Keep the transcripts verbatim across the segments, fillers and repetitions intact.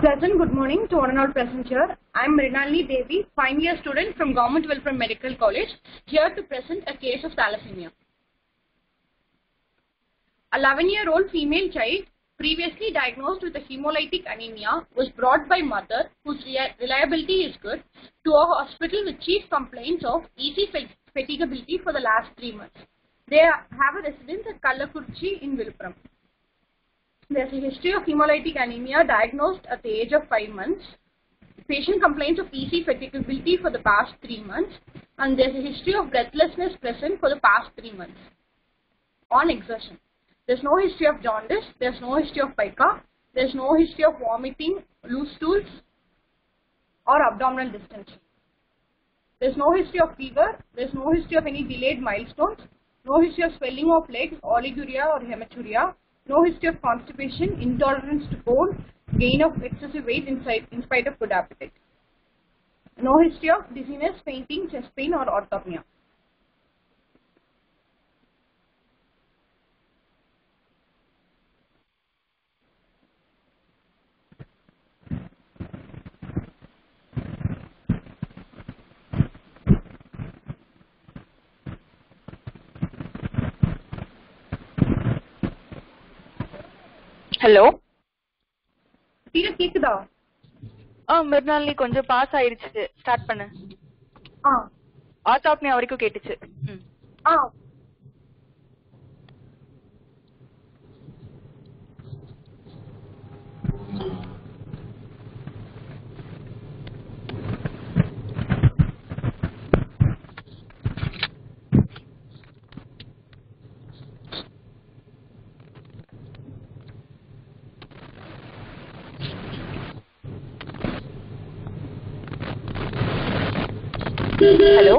Pleasant good morning to one and all present here. I am Mrinalini Devi, final year student from Government Welfare Medical College, here to present a case of thalassemia. A eleven-year-old female child, previously diagnosed with a hemolytic anemia, was brought by mother, whose reliability is good, to a hospital with chief complaints of easy fatigability for the last three months. They have a residence at Kallakurchi in Viluppuram. There is a history of hemolytic anemia diagnosed at the age of five months. The patient complains of easy fatigability for the past three months, and there is a history of breathlessness present for the past three months on exertion. There is no history of jaundice, there is no history of pica, there is no history of vomiting, loose stools, or abdominal distension. There is no history of fever, there is no history of any delayed milestones, no history of swelling of legs, oliguria or hematuria, no history of constipation, intolerance to cold, gain of excessive weight in spite of good appetite. No history of dizziness, fainting, chest pain or orthopnea. Hello. Tina கேக்குதா? ஆ மிர்னாலினி கொஞ்சம் pass ஆயிருச்சு. Start பண்ணு. ஆ. ஆர்த்தோப்னியா வரைக்கும் கேட்டுச்சு. ம். ஆ. Hello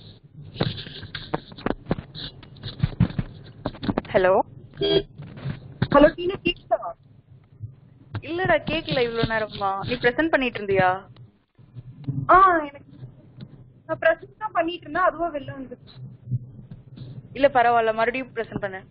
hello hello Teena கேக்குதா? இல்லடா கேக்கல இவ்வளவு நேரமா. நீ பிரசன்ட் பண்ணிட்டு இருந்தியா? ஆ எனக்கு நான் பிரசன்ட் தான் பண்ணிட்டு இருந்தேன், அதுவா வெளில வந்துச்சு. இல்ல பரவாயில்ல, மறுபடியும் பிரசன்ட் பண்ணு.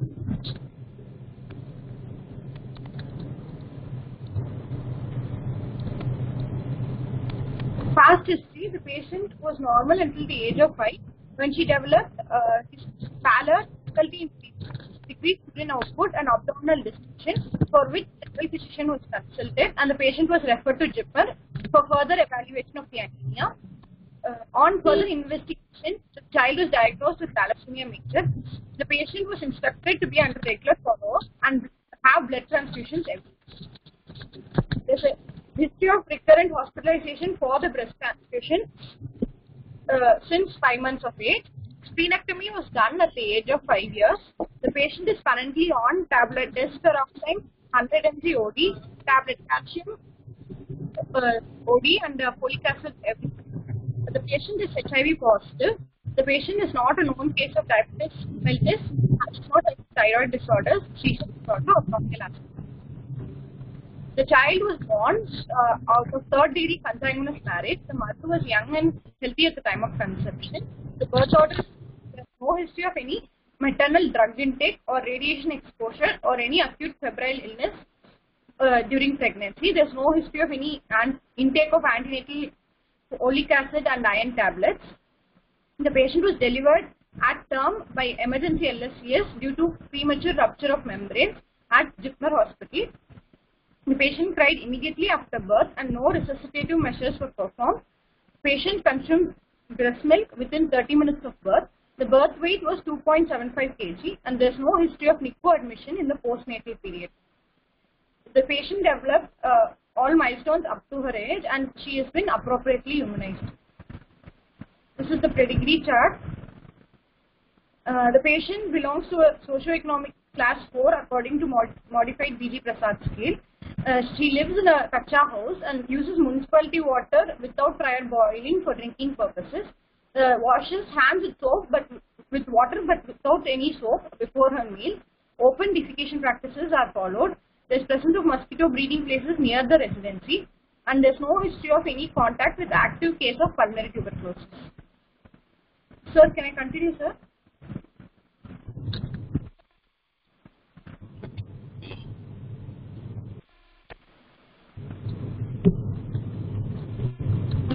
Past history: the patient was normal until the age of five, when she developed uh, pallor, difficulty in breathing, decreased urine output, and abdominal distension, for which the general physician was consulted, and the patient was referred to J I P R for further evaluation of the anemia. Uh, on further investigation, the child was diagnosed with thalassemia major. The patient was instructed to be under regular follow-up and have blood transfusions every day. There's a history of recurrent hospitalization for the breast transfusion uh, since five months of age. Splenectomy was done at the age of five years. The patient is currently on tablet desferrafine, one hundred milligrams O D, tablet calcium uh, O D, and uh, folic acid every day. The patient is H I V positive. The patient is not a known case of diabetes mellitus, has not thyroid disorders, seizure disorder, or bronchial asthma. The child was born uh, out of third degree consanguineous marriage. The mother was young and healthy at the time of conception. The birth order, there is no history of any maternal drug intake or radiation exposure or any acute febrile illness uh, during pregnancy. There is no history of any intake of antenatal folic acid and iron tablets. The patient was delivered at term by emergency L S C S due to premature rupture of membranes at J I P R hospital. The patient cried immediately after birth and no resuscitative measures were performed. Patient consumed breast milk within thirty minutes of birth. The birth weight was two point seven five kilograms and there is no history of N I C U admission in the postnatal period. The patient developed uh, all milestones up to her age and she has been appropriately immunized. This is the pedigree chart. Uh, the patient belongs to a socioeconomic class four according to mod modified B G Prasad scale. Uh, she lives in a kacha house and uses municipality water without prior boiling for drinking purposes. Uh, washes hands with soap but with water but without any soap before her meal. Open defecation practices are followed. There is presence of mosquito breeding places near the residency and there is no history of any contact with active case of pulmonary tuberculosis. Sir, can I continue, sir?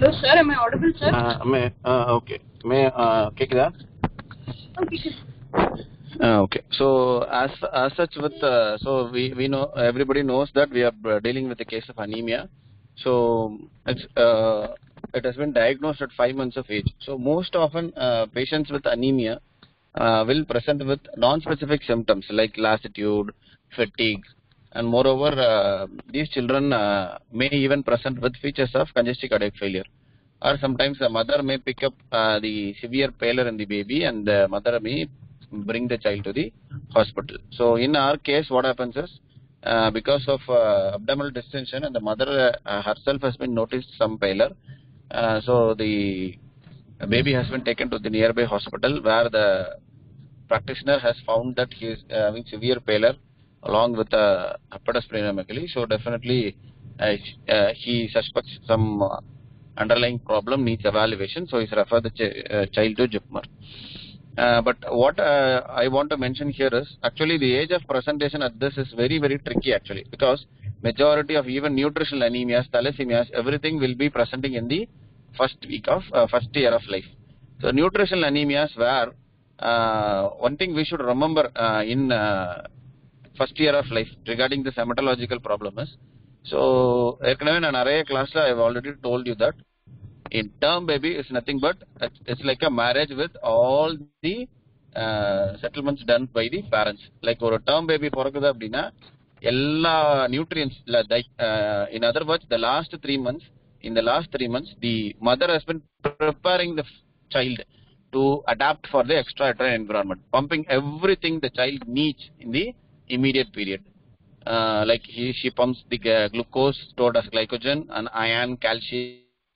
Hello, sir. Am I audible, sir? Uh, may, uh, okay. May, uh, கேக்குதா? Okay, sir. Uh, okay. So as as such with uh, so we we know everybody knows that we are uh, dealing with a case of anemia. So it's uh, it has been diagnosed at five months of age. So most often uh, patients with anemia uh, will present with non-specific symptoms like lassitude, fatigue, and moreover uh, these children uh, may even present with features of congestive cardiac failure. Or sometimes the mother may pick up uh, the severe pallor in the baby, and the mother may bring the child to the hospital. So in our case, what happens is uh, because of uh, abdominal distension, and the mother uh, herself has been noticed some pallor. Uh, so the baby has been taken to the nearby hospital, where the practitioner has found that he is uh, having severe pallor along with uh, hepatosplenomegaly. So definitely uh, uh, he suspects some uh, underlying problem, needs evaluation, so he's referred the ch uh, child to Jipmer. Uh, but what uh, I want to mention here is actually the age of presentation at this is very very tricky actually, because majority of even nutritional anemias, thalassemias, everything will be presenting in the first week of uh, first year of life. So nutritional anemias where uh, one thing we should remember uh, in uh, first year of life regarding the hematological problem is, so ஏற்கனவே நான் நிறைய கிளாஸ்ல I have already told you that in term baby is nothing but it's like a marriage with all the uh, settlements done by the parents. Like ஒரு term baby பிறக்குது அப்படின்னா எல்லா nutrients uh, in other words the last three months in the last three months the mother has been preparing the child to adapt for the extraterrestrial environment, pumping everything the child needs in the immediate period. Uh, like he, she pumps the uh, glucose stored as glycogen and iron, calcium,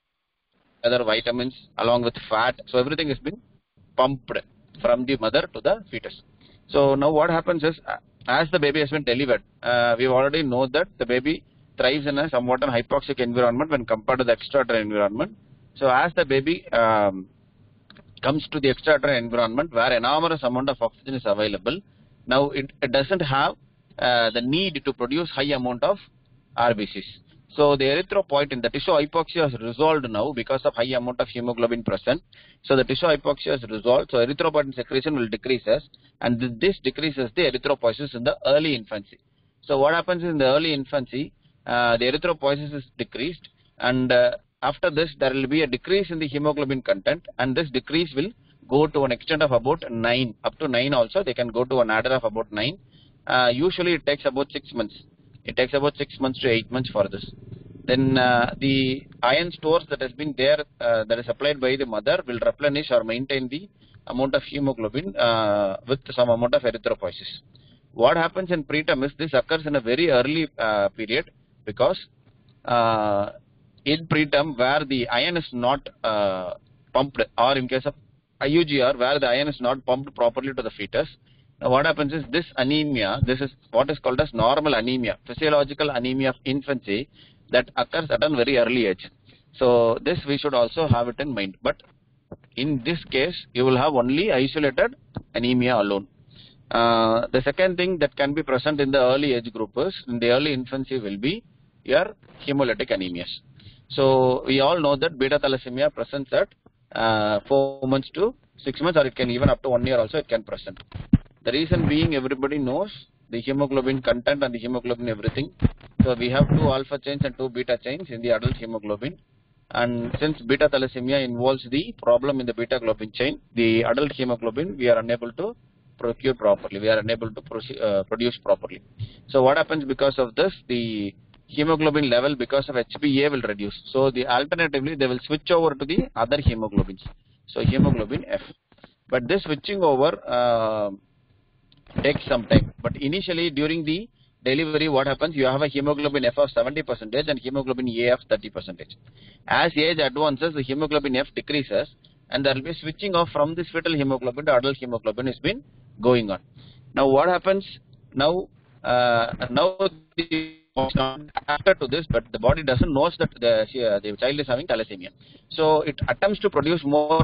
other vitamins along with fat. So everything has been pumped from the mother to the fetus. So now what happens is, as the baby has been delivered, uh, we already know that the baby thrives in a somewhat an hypoxic environment when compared to the extraterrestrial environment. So as the baby um, comes to the extraterrestrial environment where enormous amount of oxygen is available, now it, it doesn't have uh, the need to produce high amount of R B Cs. So the erythropoietin, the tissue hypoxia is resolved now because of high amount of hemoglobin present. So the tissue hypoxia is resolved. So erythropoietin secretion will decreases, and th this decreases the erythropoiesis in the early infancy. So what happens in the early infancy, uh, the erythropoiesis is decreased, and uh, after this there will be a decrease in the hemoglobin content, and this decrease will go to an extent of about nine, up to nine also. They can go to an adder of about nine. Uh, usually it takes about six months. It takes about six months to eight months for this. Then uh, the iron stores that has been there, uh, that is supplied by the mother, will replenish or maintain the amount of hemoglobin uh, with some amount of erythropoiesis. What happens in preterm is this occurs in a very early uh, period, because uh, in preterm where the iron is not uh, pumped, or in case of I U G R where the iron is not pumped properly to the fetus. Now what happens is this anemia, this is what is called as normal anemia, physiological anemia of infancy, that occurs at a very early age. So this we should also have it in mind. But in this case, you will have only isolated anemia alone. Uh, the second thing that can be present in the early age group is, in the early infancy, will be your hemolytic anemias. So we all know that beta thalassemia presents at uh, four months to six months, or it can even up to one year also it can present. The reason being, everybody knows the hemoglobin content and the hemoglobin everything. So we have two alpha chains and two beta chains in the adult hemoglobin. And since beta thalassemia involves the problem in the beta globin chain, the adult hemoglobin we are unable to procure properly. We are unable to uh, produce properly. So what happens because of this? The hemoglobin level because of H b A will reduce. So the alternatively they will switch over to the other hemoglobins. So hemoglobin F. But this switching over uh, takes some time. But initially during the delivery, what happens? You have a hemoglobin F of seventy percent and hemoglobin A of thirty percent. As age advances, the hemoglobin F decreases, and there will be switching off from this fetal hemoglobin to adult hemoglobin has been going on. Now what happens? Now, uh, now the after to this, but the body doesn't know that the, uh, the child is having thalassemia. So it attempts to produce more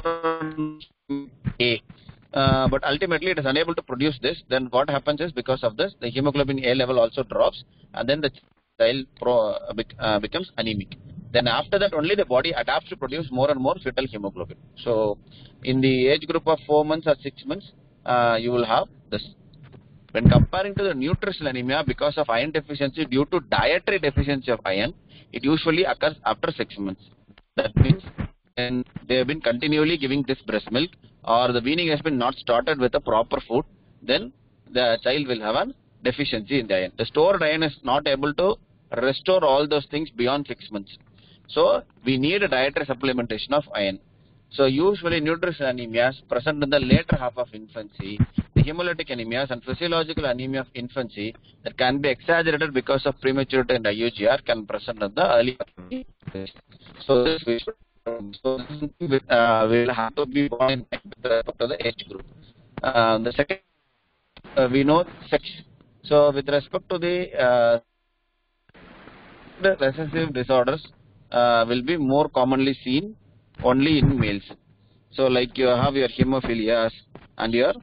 A. Uh, but ultimately it is unable to produce this. Then what happens is, because of this, the hemoglobin A level also drops, and then the child pro, uh, bec, uh, becomes anemic. Then after that only the body adapts to produce more and more fetal hemoglobin. So in the age group of four months or six months, uh, you will have this. When comparing to the nutritional anemia because of iron deficiency due to dietary deficiency of iron, it usually occurs after six months. That means when they have been continually giving this breast milk or the weaning has been not started with a proper food, then the child will have a deficiency in the iron. The stored iron is not able to restore all those things beyond six months. So we need a dietary supplementation of iron. So usually nutritional anemias present in the later half of infancy, the hemolytic anemias and physiological anemia of infancy that can be exaggerated because of prematurity and I U G R can present in the early phase. So this we should so this uh, will have to be born in with respect to the age group. Uh, the second uh, we know sex. So with respect to the uh, the recessive disorders uh, will be more commonly seen only in males. So like you have your hemophilias and your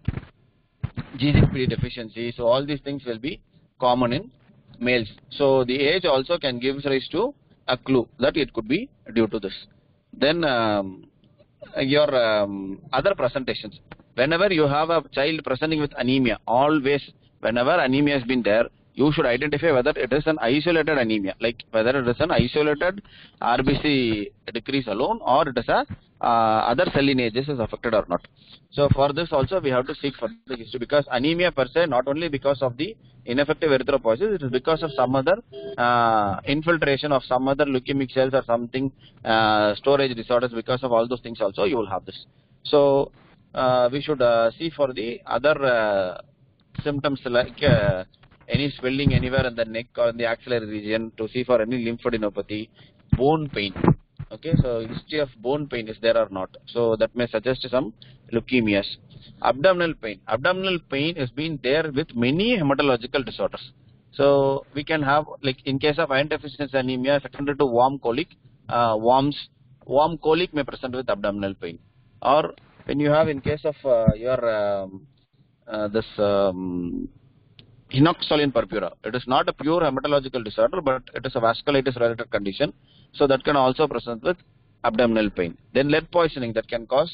G C P D deficiency. So all these things will be common in males. So the age also can give rise to a clue that it could be due to this. Then um, your um, other presentations. Whenever you have a child presenting with anemia, always whenever anemia has been there, you should identify whether it is an isolated anemia, like whether it is an isolated R B C decrease alone or it is a uh, other cell lineages is affected or not. So for this also we have to seek for the history, because anemia per se not only because of the ineffective erythropoiesis, it is because of some other uh, infiltration of some other leukemic cells or something uh, storage disorders. Because of all those things also you will have this. So uh, we should uh, see for the other uh, symptoms like uh, any swelling anywhere in the neck or in the axillary region, to see for any lymphadenopathy, bone pain. Okay, so history of bone pain is there or not. So that may suggest some leukemias. Abdominal pain. Abdominal pain has been there with many hematological disorders. So we can have, like in case of iron deficiency anemia secondary to warm colic, uh, worms, warm colic may present with abdominal pain. Or when you have in case of uh, your um, uh, this um, Henoch-Solin purpura. It is not a pure hematological disorder, but it is a vasculitis related condition. So that can also present with abdominal pain. Then lead poisoning that can cause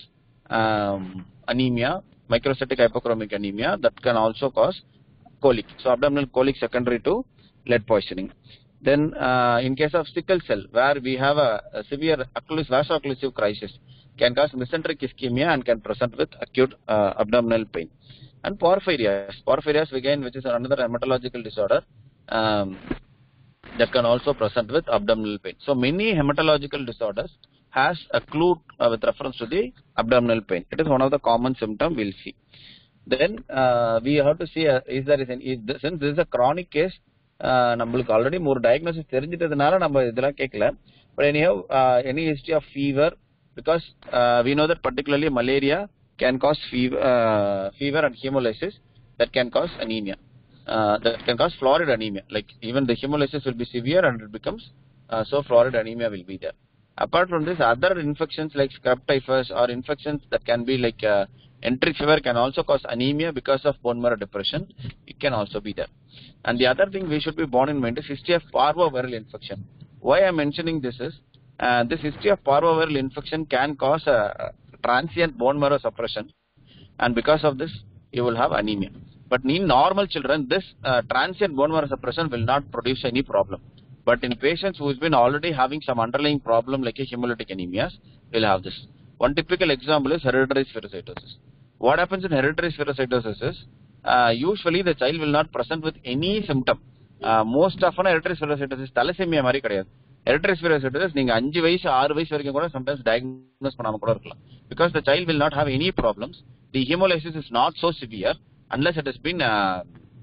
um, anemia, microcytic hypochromic anemia that can also cause colic. So abdominal colic secondary to lead poisoning. Then uh, in case of sickle cell, where we have a, a severe vaso-occlusive crisis, can cause mesenteric ischemia and can present with acute uh, abdominal pain. And porphyrias, porphyrias again, which is another hematological disorder um, that can also present with abdominal pain. So many hematological disorders has a clue uh, with reference to the abdominal pain. It is one of the common symptoms we'll see. Then uh, we have to see uh, is there is an is this, since this is a chronic case, நம்மளுக்கு already more diagnosis தெரிஞ்சிட்டதுனால நம்ம இதெல்லாம் கேட்கல. But anyhow, uh, any history of fever, because uh, we know that particularly malaria can cause fever, uh, fever and hemolysis that can cause anemia. Uh, that can cause florid anemia. Like even the hemolysis will be severe and it becomes uh, so florid anemia will be there. Apart from this, other infections like scrub typhus or infections that can be like uh, enteric fever can also cause anemia because of bone marrow depression. It can also be there. And the other thing we should be borne in mind is history of parvoviral infection. Why I am mentioning this is uh, this history of parvoviral infection can cause a transient bone marrow suppression, and because of this you will have anemia. But in normal children, this uh, transient bone marrow suppression will not produce any problem. But in patients who has been already having some underlying problem like a hemolytic anemias, will have this. One typical example is hereditary spherocytosis. What happens in hereditary spherocytosis is uh, usually the child will not present with any symptom. Uh, most often hereditary spherocytosis thalassemia mari kadiyadu. Hereditary spherocytosis நீங்க அஞ்சு வயசு ஆறு வயசு வரைக்கும் கூட sometimes diagnose பண்ணாம கூட இருக்கலாம், because the child will not have any problems. The hemolysis is not so severe unless it has been uh,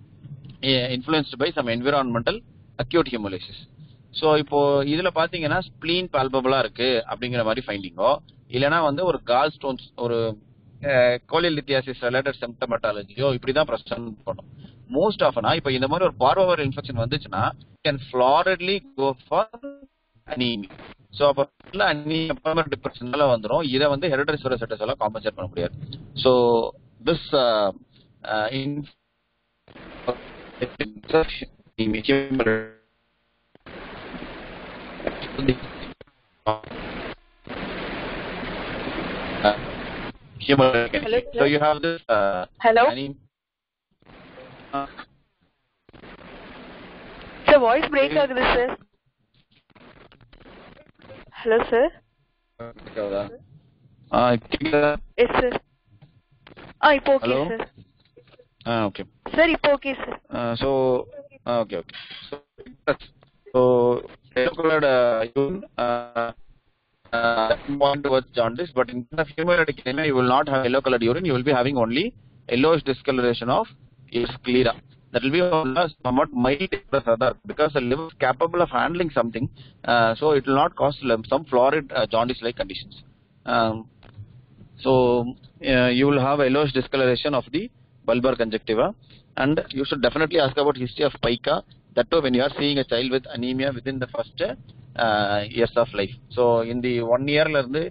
influenced by some environmental acute hemolysis. So இப்போ இதுல பாத்தீங்கன்னா spleen palpable இருக்கு அப்படிங்கிற மாதிரி ஃபைண்டிங்கோ, இல்லனா வந்து ஒரு கால் ஸ்டோன்ஸ் ஒரு கோலிலித்தியாசிஸ் ரிலேட்டட் சிம்டமட்டாலஜியோ இப்படிதான் பிரச்சனை பண்ணும். மோஸ்ட் ஆஃபனா இப்போ இந்த மாதிரி ஒரு பார்வோவிரல் இன்ஃபெக்ஷன் வந்துச்சுன்னா can floridly go for anaemia. So அப்போ அனீமியா டிப்ரெஷனால வந்துடும். இதை வந்து ஹெரிடரி ஸ்பெரோசைட்டஸ் எல்லாம் காம்பன்சேட் பண்ண முடியாது. So this Uh, human Hello, so sir. you have this uh, Hello. anem- uh, Sir, voice break ஆகுது சார். Hello sir. uh, கேக்குதா? Yes sir. ஆ இப்போ okay Hello? Sir. Ah, okay. Sir இப்போ okay sir. Uh, so uh, okay, okay. So, so yellow colored uh, urine uh, uh, point towards jaundice, but in the hemolytic anemia, you will not have yellow colored urine. You will be having only yellowish discoloration of your sclera. That will be somewhat mild because the liver is capable of handling something, uh, so it will not cause some florid uh, jaundice-like conditions. Um, so uh, you will have yellowish discoloration of the bulbar conjunctiva, and you should definitely ask about history of pica. That too, when you are seeing a child with anemia within the first uh, years of life. So in the one year,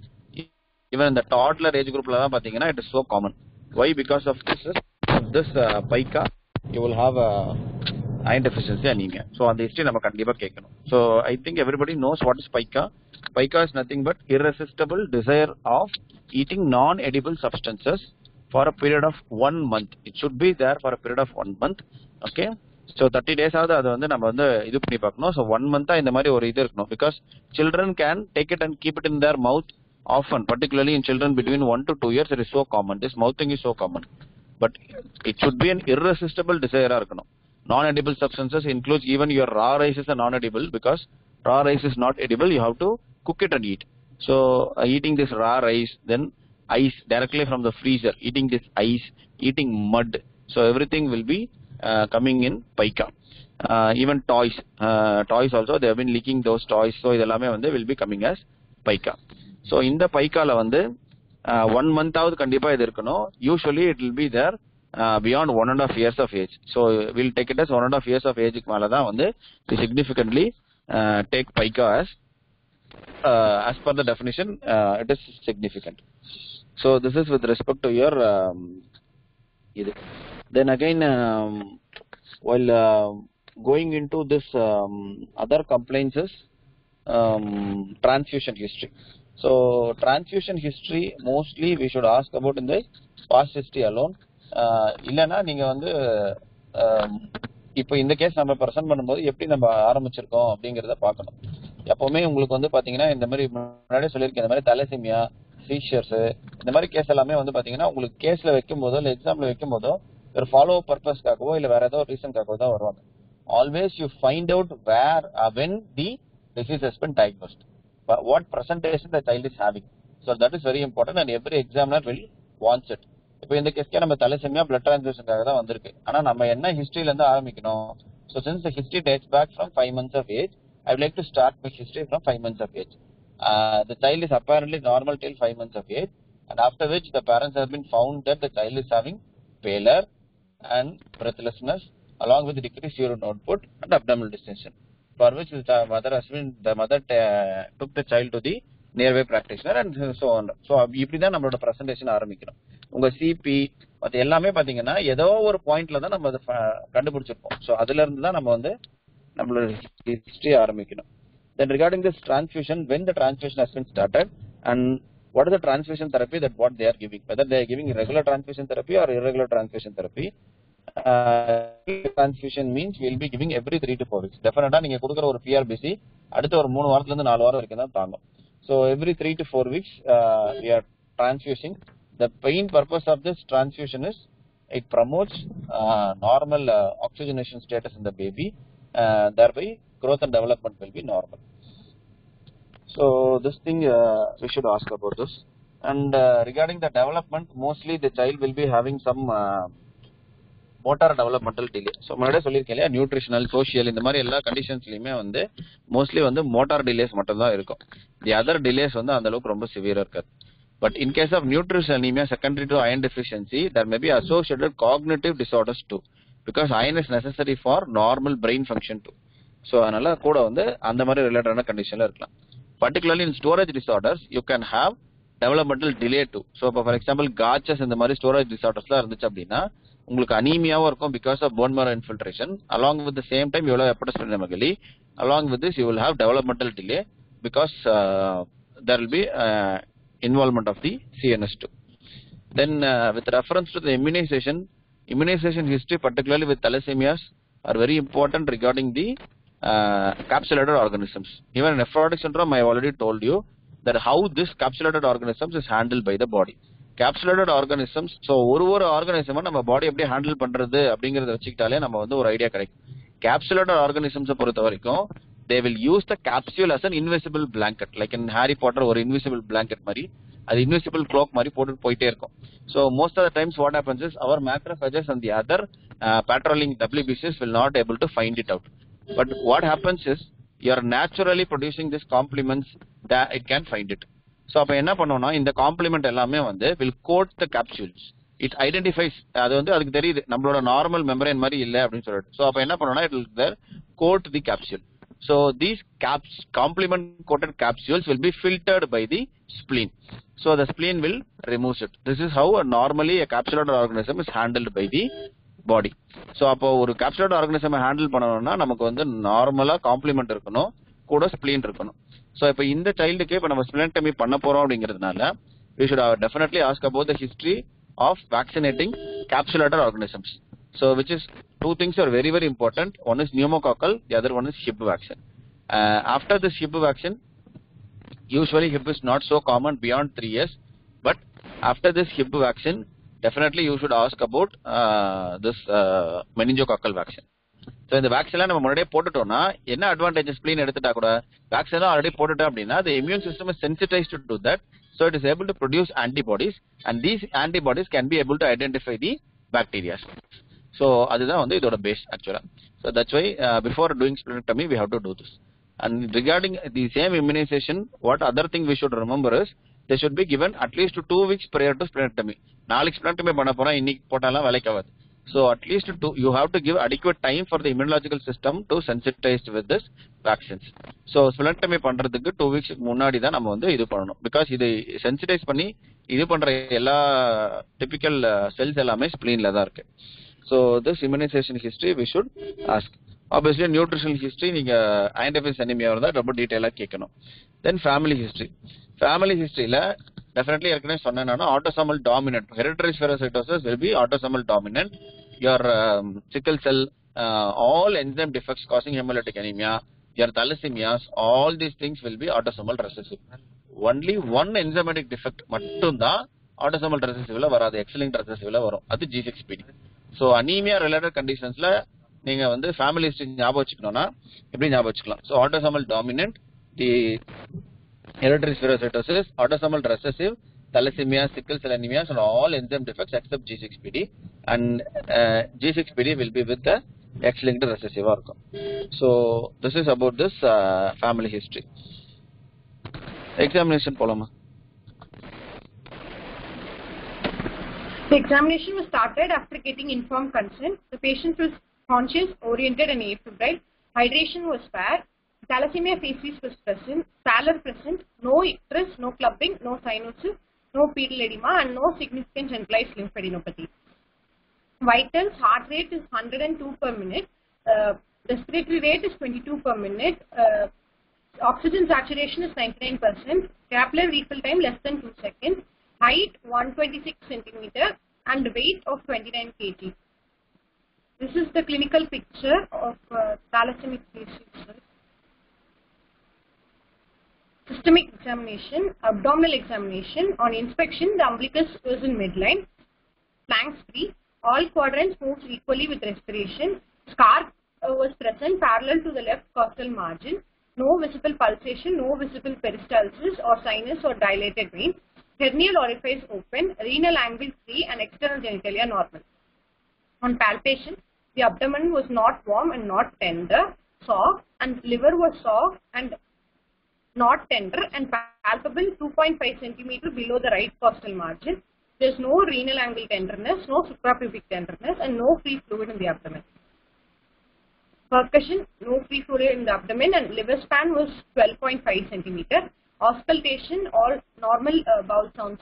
even in the toddler age group, it is so common. Why? Because of this this uh, pica, you will have a iron deficiency anemia. So on the history, we kandipa kekkanum. So I think everybody knows what is pica. Pica is nothing but irresistible desire of eating non-edible substances for a period of one month. It should be there for a period of one month. Okay. So thirty days ஆவது அது வந்து நம்ம வந்து இது பண்ணி பார்க்கணும். So one month இந்த மாதிரி ஒரு இது இருக்கணும். Because children can take it and keep it in their mouth often, particularly in children between one to two years. It is so common. This mouthing is so common. But it should be an irresistible desire இருக்கணும். Non-edible substances includes even your raw rice is a non-edible, because raw rice is not edible. You have to cook it and eat. So uh, eating this raw rice, then ice directly from the freezer, eating this ice, eating mud. So everything will be uh, coming in pica. Uh, even toys, uh, toys also they have been leaking those toys. So idellame vande will be coming as pica. So in the pica la vande uh, one month avud kandipa idu irukano. Usually it will be there uh, beyond one and a half years of age. So we'll take it as one and a half years of age ku mala da vande we significantly uh, take pica as uh, as per the definition uh, it is significant. So this is with respect to your um, then again um, while uh, going into this um, other complaints is um, transfusion history. So transfusion history mostly we should ask about in the past history alone. இல்லனா நீங்க வந்து இப்போ இந்த case நம்ம present பண்ணும்போது எப்படி நம்ம ஆரம்பிச்சிருக்கோம் அப்படிங்கறத பார்க்கணும். எப்பவுமே உங்களுக்கு வந்து பாத்தீங்கன்னா இந்த மாதிரி முன்னாடியே சொல்லியிருக்கேன், இந்த மாதிரி தலசீமியா, சீஷர்ஸ், இந்த மாதிரி கேஸ் எல்லாமே வந்து பாத்தீங்கன்னா உங்களுக்கு கேஸ்ல வைக்கும் போதோ இல்ல எக்ஸாம்ல வைக்கும் போதோ ஒரு ஃபாலோ அப் பர்பஸ்க்காகவோ இல்ல வேற ஏதோ ரீசன்காகவோ தான் வருவாங்க. Always you find out where when the disease has been diagnosed, what presentation the child is having. So that is very important and every examiner will wants it. இப்போ இந்த கேஸ்க்கே நம்ம தலசீமியா பிளட் டிரான்ஸ்ஃபியூஷனுக்காக தான் வந்திருக்கு. ஆனா நம்ம என்ன ஹிஸ்டரியில இருந்து ஆரம்பிக்கணும். So since the history dates back from five months of age, I would like to start my history from five months of age. Uh, the child is apparently normal till five months of age, and after which the parents have been found that the child is having pallor and breathlessness along with decreased urine output and abdominal distension, for which the mother has been the mother uh, took the child to the nearby practitioner and so on. So இப்படி தான் நம்மளோட presentation ஆரம்பிக்கணும். உங்க CP அது எல்லாமே பாத்தீங்கன்னா ஏதோ ஒரு பாயிண்ட்ல தான் நம்ம அதை கண்டுபிடிச்சிருப்போம். ஸோ அதுல இருந்து தான் நம்ம வந்து நம்மளோட ஹிஸ்டரி ஆரம்பிக்கணும். Then regarding this transfusion, when the transfusion has been started and what is the transfusion therapy that what they are giving, whether they are giving regular transfusion therapy or irregular transfusion therapy. Uh, transfusion means we will be giving every three to four weeks. Definitely நீங்க கொடுக்குற ஒரு P R B C அடுத்த ஒரு மூணு வாரத்துல இருந்து நாலு வாரம் வரைக்கும் தான் தாங்கும். So every three to four weeks uh, we are transfusing. The main purpose of this transfusion is it promotes uh, normal uh, oxygenation status in the baby, uh, thereby growth and development will be normal. So this thing uh, we should ask about this. And uh, regarding the development, mostly the child will be having some uh, motor developmental delay. So முன்னாடியே சொல்லியிருக்கேன் இல்லையா, nutritional, social இந்த மாதிரி எல்லா கண்டிஷன்ஸ்லயுமே வந்து mostly வந்து motor delays மட்டும் தான் இருக்கும். தி அதர் டிலேஸ் வந்து அந்த அளவுக்கு ரொம்ப சிவியரா இருக்காது. But in case of nutritional anemia secondary to iron deficiency, there may be associated cognitive disorders too, because iron is necessary for normal brain function too. So அதனால கூட வந்து அந்த மாதிரி ரிலேட்டடான கண்டிஷன்ல இருக்கலாம். Particularly in storage disorders, you can have developmental delay too. So for example, Gaucher's இந்த மாதிரி storage disordersலாம் இருந்துச்சு அப்படின்னா உங்களுக்கு அனீமியாவும் இருக்கும் because of bone marrow infiltration. Along with the same time, you will have hepatosplenomegaly. Along with this, you will have developmental delay. because uh, there will be uh, involvement of the C N S too. Then uh, with reference to the immunization, immunization history, particularly with thalassemias, are very important regarding the uh, capsulated organisms. Even in nephrotic syndrome, I have already told you that how this capsulated organisms is handled by the body. Capsulated organisms, so ஒரு ஒரு organism நம்ம பாடி எப்படி handle பண்றது அப்படிங்கறத வச்சுக்கிட்டாலே நம்ம வந்து ஒரு idea கிடைக்கும். Capsulated organisms பொறுத்த வரைக்கும் they will use the capsule as an invisible blanket, like in Harry Potter ஒரு invisible blanket மாதிரி, அது invisible cloak மாதிரி போட்டு போயிட்டே இருக்கும். So most of the times what happens is our macrophages and the other uh, patrolling W B Cs will not able to find it out. But what happens is you are naturally producing these complements that it can find it. So அப்ப என்ன பண்ணோம்னா இந்த complement எல்லாமே வந்து will coat the capsules. It identifies, அது வந்து அதுக்கு தெரியுது நம்மளோட நார்மல் மெம்பரேன் மாதிரி இல்ல அப்படின்னு சொல்லிட்டு. So அப்ப என்ன பண்ணோம்னா it will there coat the capsule. So these caps complement coated capsules will be filtered by the spleen. So the spleen will remove it. This is how a normally a capsulated organism is handled by the body. So அப்போ ஒரு capsulated organism handle பண்ணணும்னா நமக்கு வந்து நார்மலா complement இருக்கணும், கூட spleen இருக்கணும். So இப்போ இந்த சைல்டுக்கு இப்போ நம்ம ஸ்ப்ளெனெக்டமி பண்ண போறோம் அப்படிங்கிறதுனால we should have definitely ask about the history of vaccinating capsulated organisms. So which is two things are very very important. One is pneumococcal, the other one is Hib vaccine. Uh, after this Hib vaccine, usually Hib is not so common beyond three years, but after this Hib vaccine, definitely you should ask about uh, this uh, meningococcal vaccine. So இந்த வேக்சின்லாம் நம்ம முன்னாடியே போட்டுட்டோம்னா என்ன advantages spleen எடுத்துட்டா கூட vaccine already போட்டுட்டோம் அப்படின்னா the immune system is sensitized to that, so it is able to produce antibodies and these antibodies can be able to identify the bacteria. So அதுதான் வந்து இதோட பேஸ் ஆக்சுவலா. So that's why uh, before doing splenectomy we have to do this. And regarding the same immunization, what other thing we should remember is they should be given at least two weeks prior to splenectomy. நாளைக்கு splenectomy பண்ண போறோம், இன்னைக்கு போட்டாலாம் வேலைக்காகாது. So at least two, you have to give adequate time for the immunological system to sensitize with this vaccines. So splenectomy பண்றதுக்கு two weeks முன்னாடி தான் நம்ம வந்து இது பண்ணணும். Because இது sensitize பண்ணி இது பண்ற எல்லா typical cells எல்லாமே spleen-ல தான் இருக்கு. So this immunization history we should ask. Obviously nutritional history நீங்க iron anemia இருந்தா ரொம்ப டீடைலா கேட்கணும். Then family history. Family historyல definitely ஏற்கனவே சொன்னேன்னா autosomal dominant, hereditary spherocytosis will be autosomal dominant. Your um, sickle cell, uh, all enzyme defects causing hemolytic anemia, your thalassemias, all these things will be autosomal recessive. Only one enzymatic defect மட்டும்தான் autosomal recessive-ல வராது, X-linked recessive-ல வரும், அது G six P D. So anemia related conditionsல நீங்க வந்து family history ஞாபகம் வச்சுக்கணும்னா எப்படி ஞாபகம் வச்சுக்கலாம். So autosomal dominant, the hereditary spherocytosis, autosomal recessive, thalassemia, sickle cell anemia, and all enzyme defects except G six P D, and uh, G six P D will be with the X-linked recessive organ. So this is about this uh, family history. Examination polama. The examination was started after getting informed consent. The patient was conscious, oriented, and afebrile. Hydration was fair. Thalassemia facies was present, pallor present, no icterus, no clubbing, no cyanosis, no pedal edema, and no significant generalized lymphadenopathy. Vitals, heart rate is one hundred two per minute, uh, respiratory rate is twenty-two per minute, uh, oxygen saturation is ninety-nine percent, capillary refill time less than two seconds, height one hundred twenty-six centimeters, and weight of twenty-nine kilograms. This is the clinical picture of uh, thalassemic facies. Systemic examination, abdominal examination. On inspection, the umbilicus was in midline, flanks free, all quadrants moves equally with respiration, scar uh, was present parallel to the left costal margin, no visible pulsation, no visible peristalsis or sinus or dilated vein, hernial orifice open, renal angle free, and external genitalia normal. On palpation, the abdomen was not warm and not tender, soft, and liver was soft and not tender and palpable two point five centimeters below the right costal margin. There is no renal angle tenderness, no suprapubic tenderness, and no free fluid in the abdomen. Percussion, no free fluid in the abdomen, and liver span was twelve point five centimeters. Auscultation, all normal uh, bowel sounds.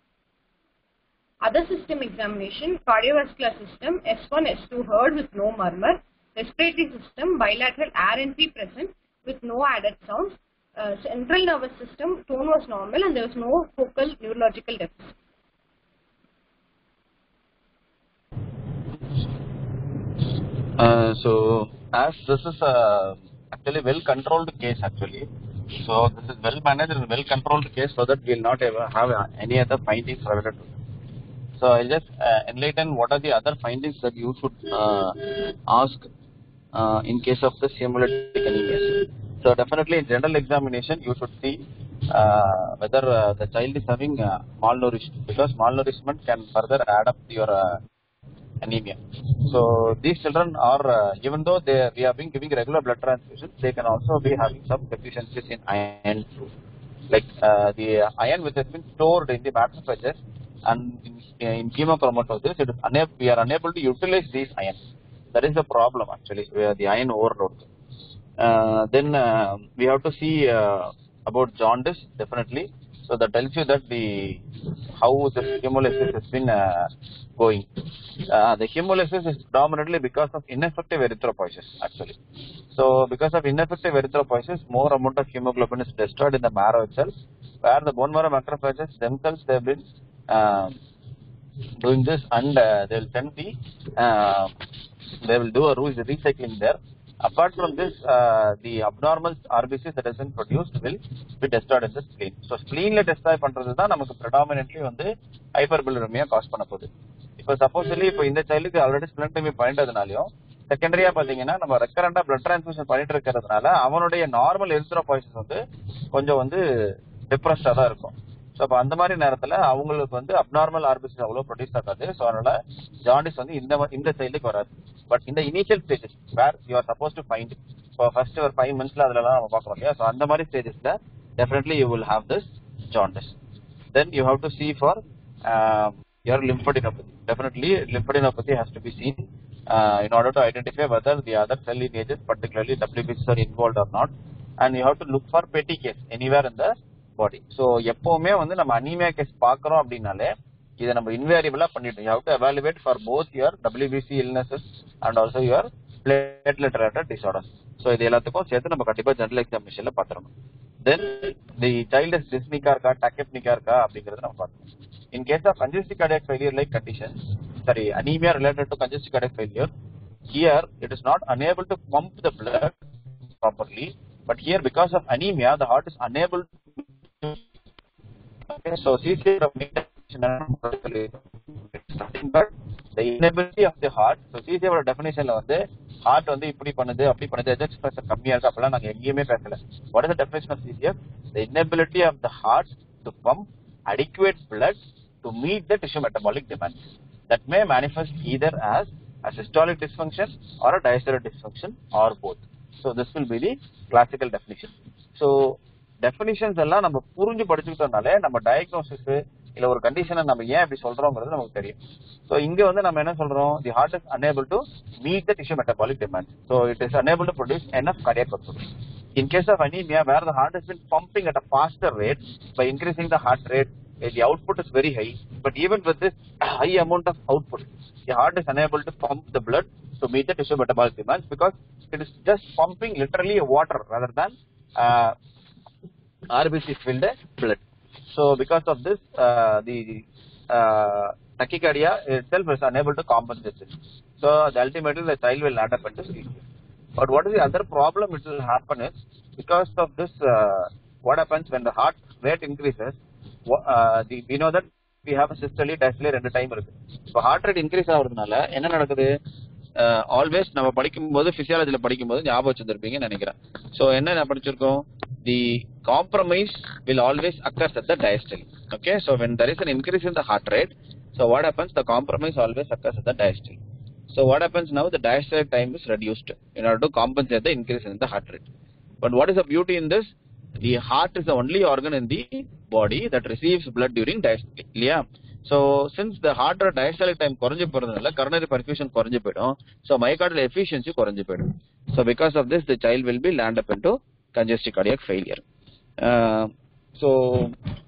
Other system examination, cardiovascular system, S one, S two heard with no murmur. Respiratory system, bilateral air entry present with no added sounds. uh, central nervous system tone was normal and there was no focal neurological deficit. Uh, so as this is a actually well controlled case actually, so this is well managed and well controlled case, so that we will not ever have uh, any other findings related to it. So I'll just uh, enlighten what are the other findings that you should uh, ask uh, in case of the hemolytic anemia. So definitely in general examination you should see uh, whether uh, the child is having uh, malnourished, because malnourishment can further add up to your uh, anemia. So these children are, uh, even though they we have been giving regular blood transfusions, they can also be having some deficiencies in iron too. Like uh, the iron which has been stored in the macrophages and in, in chemochromatosis, it is unable, we are unable to utilize these ions. That is the problem actually, where the iron overload. Uh, then uh, we have to see uh, about jaundice definitely. So that tells you that the how the hemolysis has been uh, going. Uh, the hemolysis is predominantly because of ineffective erythropoiesis actually. So because of ineffective erythropoiesis, more amount of hemoglobin is destroyed in the marrow itself, where the bone marrow macrophages themselves they have been uh, doing this, and uh, they will send the uh, they will do a recycling there. Apart from this, uh, the abnormal R B Cs that has been produced will be destroyed in the spleen. So spleen la destroy பண்றது தான் நமக்கு predominantly வந்து hyperbilirubinemia cause பண்ண போகுது. இப்போ supposedly இப்போ இந்த சைல்டுக்கு already ஸ்பிளென்டமி பண்ணிட்டதுனாலயும் செகண்டரியா பாத்தீங்கன்னா நம்ம ரெக்கரண்டா பிளட் டிரான்ஸ்ஃபியூஷன் பண்ணிட்டு இருக்கிறதுனால அவனுடைய நார்மல் எரித்ரோபாய்சிஸ் வந்து கொஞ்சம் வந்து டிப்ரெஸ்டா தான் இருக்கும். ஸோ அப்போ அந்த மாதிரி நேரத்தில் அவங்களுக்கு வந்து அப்நார்மல் ஆர்பிசிஸ் அவ்வளோ ப்ரொடியூஸ் ஆகாது. ஸோ அதனால ஜாண்டிஸ் வந்து இந்த இந்த சைல்டுக்கு வராது. பட் இந்த initial stages where you are suppose to find, இப்போ ஃபர்ஸ்ட் ஒரு ஃபைவ் மந்த்ஸ்ல அதெல்லாம் நம்ம பார்க்குறோம் இல்லையா. ஸோ அந்த மாதிரி ஸ்டேஜஸ்ல definitely you will have this jaundice. Then you have to see for uh, your lymphadenopathy. Definitely lymphadenopathy has to be seen uh, in order to identify whether the other cell lineages, particularly W B Cs, are involved or not. And you have to look for petty case anywhere in the body. So எப்பவுமே வந்து நம்ம anaemia case பார்க்குறோம் அப்படின்னாலே இதை நம்ம இன்வேரியபிளா பண்ணிட்டோம். You have to evaluate for both your W B C illnesses and also your platelet related disorders. So இது எல்லாத்துக்கும் சேர்த்து நம்ம கண்டிப்பா ஜெனரல் எக்ஸாமினேஷன்ல பார்த்துறோம். Then the child is dyspneica இருக்கா tachypneica இருக்கா அப்படிங்கறத நம்ம பார்க்கணும். In case of congestive cardiac failure like conditions, sorry, anemia related to congestive cardiac failure, here it is not unable to pump the blood properly, but here because of anemia the heart is unable to. Okay, so C C of but the inability of the heart, so C C of definitionல வந்து heart வந்து இப்படி பண்ணுது அப்படி பண்ணுது ejection pressure கம்மியா இருக்கு அப்பலாம் நாங்க எங்கேயுமே பேசல. What is the definition of C C F? The inability of the heart to pump adequate blood to meet the tissue metabolic demands. That may manifest either as a systolic dysfunction or a diastolic dysfunction or both. So this will be the classical definition. So definitions எல்லாம் நம்ம புரிஞ்சு படிச்சுக்கிட்டோம்னாலே நம்ம diagnosis இல்ல ஒரு கண்டிஷனை நம்ம ஏன் இப்படி சொல்றோம்ங்கிறது நமக்கு தெரியும். ஸோ இங்க வந்து நம்ம என்ன சொல்றோம், the heart is unable to meet the tissue metabolic demands. So it is unable to produce enough cardiac output. In case of anemia, where the heart has been pumping at a faster rate, by increasing the heart rate, the output is very high. But even with this high amount of output, the heart is unable to pump the blood to meet the tissue metabolic demands because it is just pumping literally water rather than uh, R B C filled blood. So because of this, uh, the uh, tachycardia itself is unable to compensate this. So ultimately the child will end up into sleep. But what is the other problem which will happen is, because of this, uh, what happens when the heart rate increases, uh, the, we know that we have a systole diastole ரெண்டு time இருக்கு. இப்போ heart rate increase ஆகுறதுனால என்ன நடக்குது, always நம்ம படிக்கும்போது பிசியாலஜில படிக்கும்போது ஞாபகம் வச்சிருப்பீங்கன்னு நினைக்கிறேன். ஸோ என்ன படிச்சிருக்கோம், the compromise will always occurs at the diastole. Okay, so when there is an increase in the heart rate, so what happens, the compromise always occurs at the diastole. So what happens now, the diastolic time is reduced in order to compensate the increase in the heart rate. But what is the beauty in this, the heart is the only organ in the body that receives blood during diastole. Yeah, so since the heart or diastolic time குறைஞ்சு போறதுனால coronary perfusion குறைஞ்சு போயிடும். So myocardial efficiency குறைஞ்சு போயிடும். So because of this, the child will be land up into congestive cardiac failure. Uh, so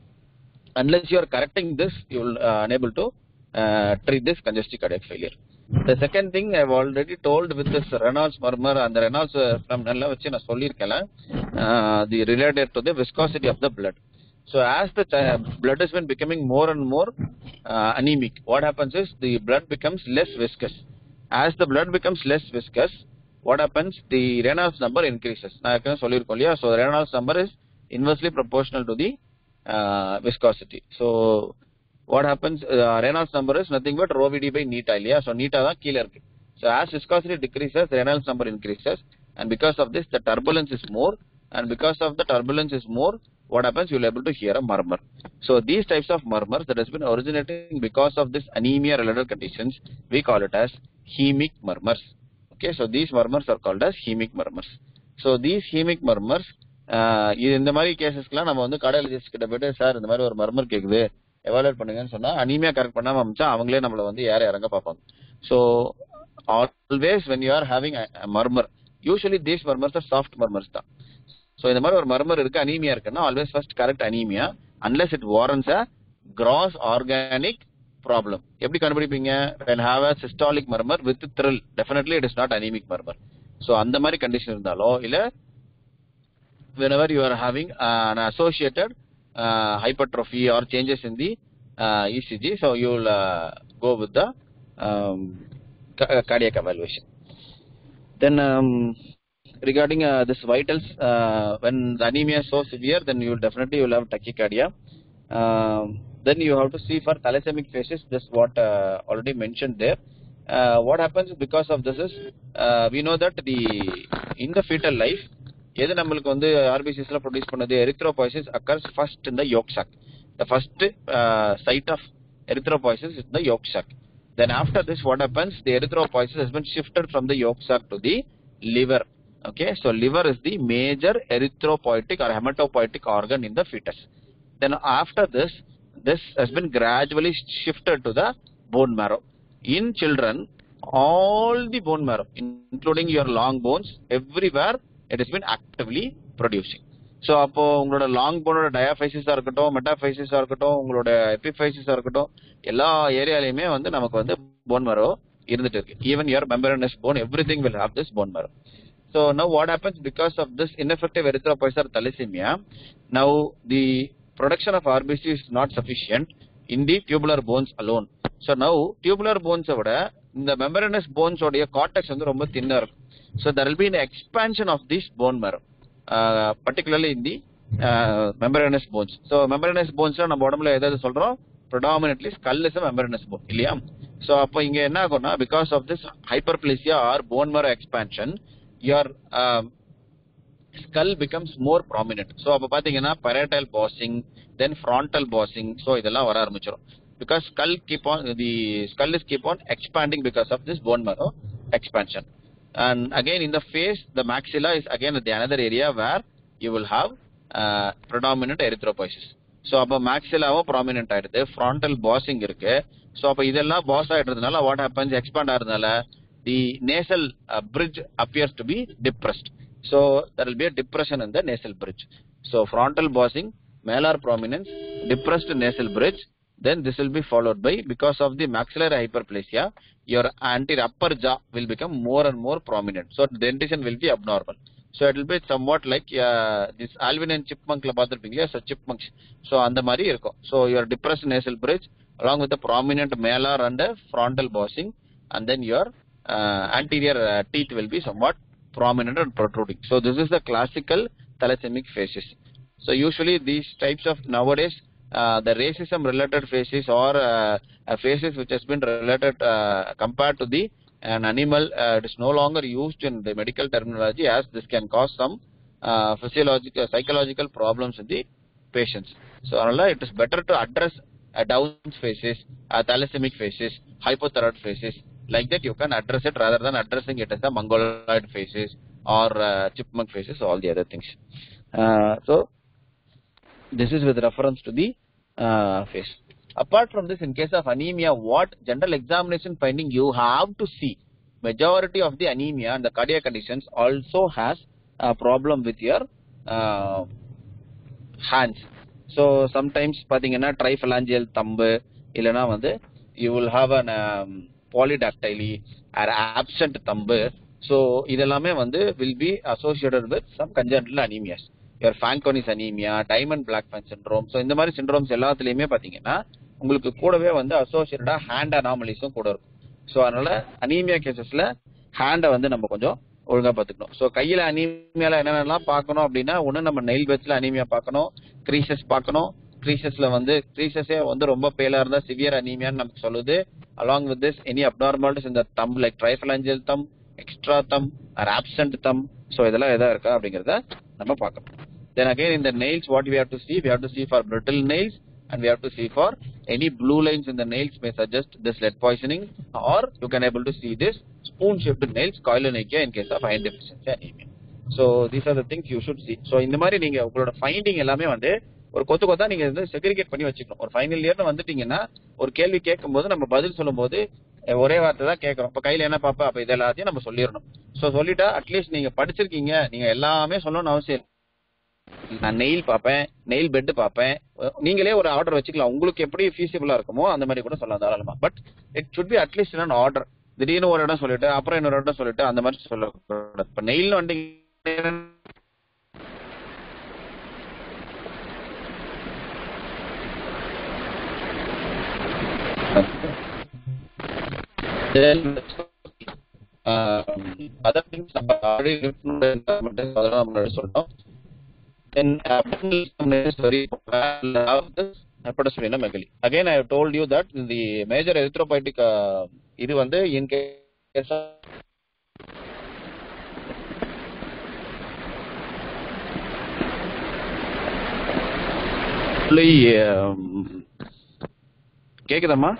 unless you are correcting this, you will uh, unable to uh, treat this congestive cardiac failure. The second thing I've already told with this Reynolds murmur and the Reynolds phenomenon which I sollirukala, the related to the viscosity of the blood. So as the uh, blood has been becoming more and more uh, anemic, what happens is the blood becomes less viscous. As the blood becomes less viscous, what happens? The Reynolds number increases. So the Reynolds number is inversely proportional to the uh, viscosity. So what happens? Uh, Reynolds number is nothing but rho V D by neta. So neta da keela irukku. So as viscosity decreases, the Reynolds number increases, and because of this, the turbulence is more, and because of the turbulence is more, what happens? You will be able to hear a murmur. So these types of murmurs that has been originating because of this anemia related conditions, we call it as hemic murmurs. Okay, so these murmurs are called as hemic murmurs. So these hemic murmurs, இது இந்த மாதிரி கேசஸ்க்குலாம் நம்ம வந்து cardiologist கிட்ட போயிட்டு sir இந்த மாதிரி ஒரு மர்மர் கேக்குது எவாலுவேட் பண்ணுங்கன்னு சொன்னா அனீமியா கரெக்ட் பண்ணாம அமிச்சா அவங்களே நம்மள வந்து யார இறங்க பார்ப்பாங்க. So always when you are having a, a murmur, usually these murmurs are soft murmurs தான். So இந்த மாதிரி ஒரு murmur இருக்கு அனீமியா இருக்குன்னா always first correct anemia unless it warrants a gross organic problem. எப்படி கண்டுபிடிப்பீங்க? when have a systolic murmur with thrill, definitely it is not anemic murmur. So அந்த மாதிரி condition இருந்தாலோ இல்ல whenever you are having uh, an associated uh, hypertrophy or changes in the uh, E C G, so you will uh, go with the um, cardiac evaluation. Then um, regarding uh, this vitals, uh, when the anemia is so severe, then you will definitely you will have tachycardia. Um, then you have to see for thalassaemic phases, this what uh, already mentioned there. Uh, what happens because of this is uh, we know that the in the fetal life, எது நம்மளுக்கு வந்து R B Cs ல produce பண்ணது erythropoiesis occurs first in the yolk sac. The first uh, site of erythropoiesis is the yolk sac. Then after this, what happens? The erythropoiesis has been shifted from the yolk sac to the liver. Okay, so liver is the major erythropoietic or hematopoietic organ in the fetus. Then after this, this has been gradually shifted to the bone marrow. In children, all the bone marrow, including your long bones, everywhere it has been actively producing. So அப்போ உங்களோட long போனோட டயாபைசிஸா இருக்கட்டும், மெட்டாபைசிஸா இருக்கட்டும், உங்களோட எபிபைசிஸா இருக்கட்டும், எல்லா ஏரியாலையுமே வந்து நமக்கு வந்து போன் மேரோ இருந்துட்டு இருக்கு. Even your membranous bone, everything will have this bone marrow. So now what happens because of this ineffective erythropoiesis or thalassemia? Now the production of R B C is not sufficient in the tubular bones alone. So now tubular bones விட இந்த மெம்பரனஸ் bones உடைய cortex வந்து ரொம்ப தின்னா இருக்கும். So there will be an expansion of this bone marrow, uh, particularly in the uh, membranous bones. So membranous bones நம்ம உடம்புல எதாவது சொல்றோம், predominantly skull is a membranous bone இல்லையா? So அப்போ இங்க என்ன ஆகும்னா because of this hyperplasia or bone marrow expansion, your uh, skull becomes more prominent. So அப்போ பாத்தீங்கன்னா parietal bossing, then frontal bossing, so இதெல்லாம் வர ஆரம்பிச்சிடும். Because skull keep on the skull is keep on expanding because of this bone marrow expansion. And again in the face, the maxilla is again the another area where you will have uh, predominant erythropoiesis. So அப்ப maxilla-வும் prominent ஆயிடுது, frontal bossing இருக்கு. So அப்ப இதெல்லாம் boss ஆயிடுறதுனால what happens? Expand ஆகிறதுனால the nasal uh, bridge appears to be depressed. So there will be a depression in the nasal bridge. So frontal bossing, malar prominence, depressed nasal bridge. Then this will be followed by, because of the maxillary hyperplasia, your anterior upper jaw will become more and more prominent. So dentition will be abnormal. So it will be somewhat like uh, this alvin and chipmunk la paathirpinga, so chipmunks. So andha mari irukum. So your depressed nasal bridge along with the prominent malar and the frontal bossing, and then your uh, anterior uh, teeth will be somewhat prominent and protruding. So this is the classical thalassaemic phases. So usually these types of nowadays Uh, the racism related phases or uh, uh, phases which has been related uh, compared to the an animal, uh, it is no longer used in the medical terminology, as this can cause some uh, physiological psychological problems in the patients. So it is better to address uh, Down's phases, uh, thalassaemic phases, hypothyroid phases, like that you can address it rather than addressing it as the mongoloid phases or uh, chipmunk phases, all the other things. Uh, so this is with reference to the uh, face. Apart from this, in case of anemia, what general examination finding you have to see? Majority of the anemia and the cardiac conditions also has a problem with your uh, hands. So sometimes pathina triphalangeal thumb illana vandu you will have an um, polydactyly or absent thumb. So இதெல்லாமே வந்து will be associated with some congenital anemias. Your Fanconi's anemia, Diamond Blackfan syndrome. So இந்த மாதிரி syndromes எல்லாத்துலயுமே பாத்தீங்கன்னா உங்களுக்கு கூடவே வந்து அசோசியேட்டடா hand அனாமலிஸும் கூட இருக்கும். ஸோ அதனால அனீமியா கேசஸ்ல ஹேண்டை வந்து நம்ம கொஞ்சம் ஒழுங்கா பாத்துக்கணும். ஸோ கையில அனீமியால என்னென்னலாம் பார்க்கணும் அப்படின்னா, ஒண்ணு நம்ம நெயில் பெட்ஸ்ல அனீமியா பார்க்கணும், க்ரீசஸ் பார்க்கணும். க்ரீசஸ்ல வந்து க்ரீசஸே வந்து ரொம்ப பேலா இருந்தா சிவியர் அனீமியான்னு நமக்கு சொல்லுது. Along with this any abnormalities இந்த thumb like triphalangeal thumb, extra thumb or absent thumb. So இதெல்லாம் எதா இருக்கா அப்படிங்கறத நம்ம பார்க்கணும். Then again in the nails, what we have to see? We have to see for brittle nails and we have to see for any blue lines in the nails may suggest this lead poisoning, or you can able to see this spoon shaped nails, koilonychia in case of iron deficiency anemia. So these are the things you should see. So இந்த மாதிரி நீங்க உங்களோட finding எல்லாமே வந்து ஒரு கொத்து கொத்தா நீங்க வந்து செக்ரிகேட் பண்ணி வச்சுக்கணும். ஒரு ஃபைனல் இயர்னு வந்துட்டீங்கன்னா ஒரு கேள்வி கேட்கும் போது நம்ம பதில் சொல்லும் போது ஒரே வார்த்தை தான் கேட்கறோம். இப்ப கையில என்ன பாப்பா, அப்ப இது எல்லாத்தையும் நம்ம சொல்லிடணும். சோ சொல்லிட்டா அட்லீஸ்ட் நீங்க படிச்சிருக்கீங்க, நீங்க எல்லாமே சொல்லணும்னு அவசியம். நான் நெயில் பார்ப்பேன், நெயில் பெட் பார்ப்பேன், நீங்களே ஒரு ஆர்டர் வச்சுக்கலாம். உங்களுக்கு எப்படி ஃபீஸிபிளா இருக்குமோ அந்த மாதிரி கூட சொல்லலாம் தாராளமா. But it should be at least in order. திடீர்னு ஒரு இடம் சொல்லிட்டு அப்புறம் இன்னொரு இடம் சொல்லிட்டு அந்த மாதிரி சொல்லக்கூடாது. இப்ப நெயில் வந்து அதர் திங்ஸ் நம்ம ஆல்ரெடி சொல்லணும். Then abdominal is very of this hepatosplenomegaly. Again, I have told you that the major erythropoietic இது வந்து in case கேக்குதம்மா?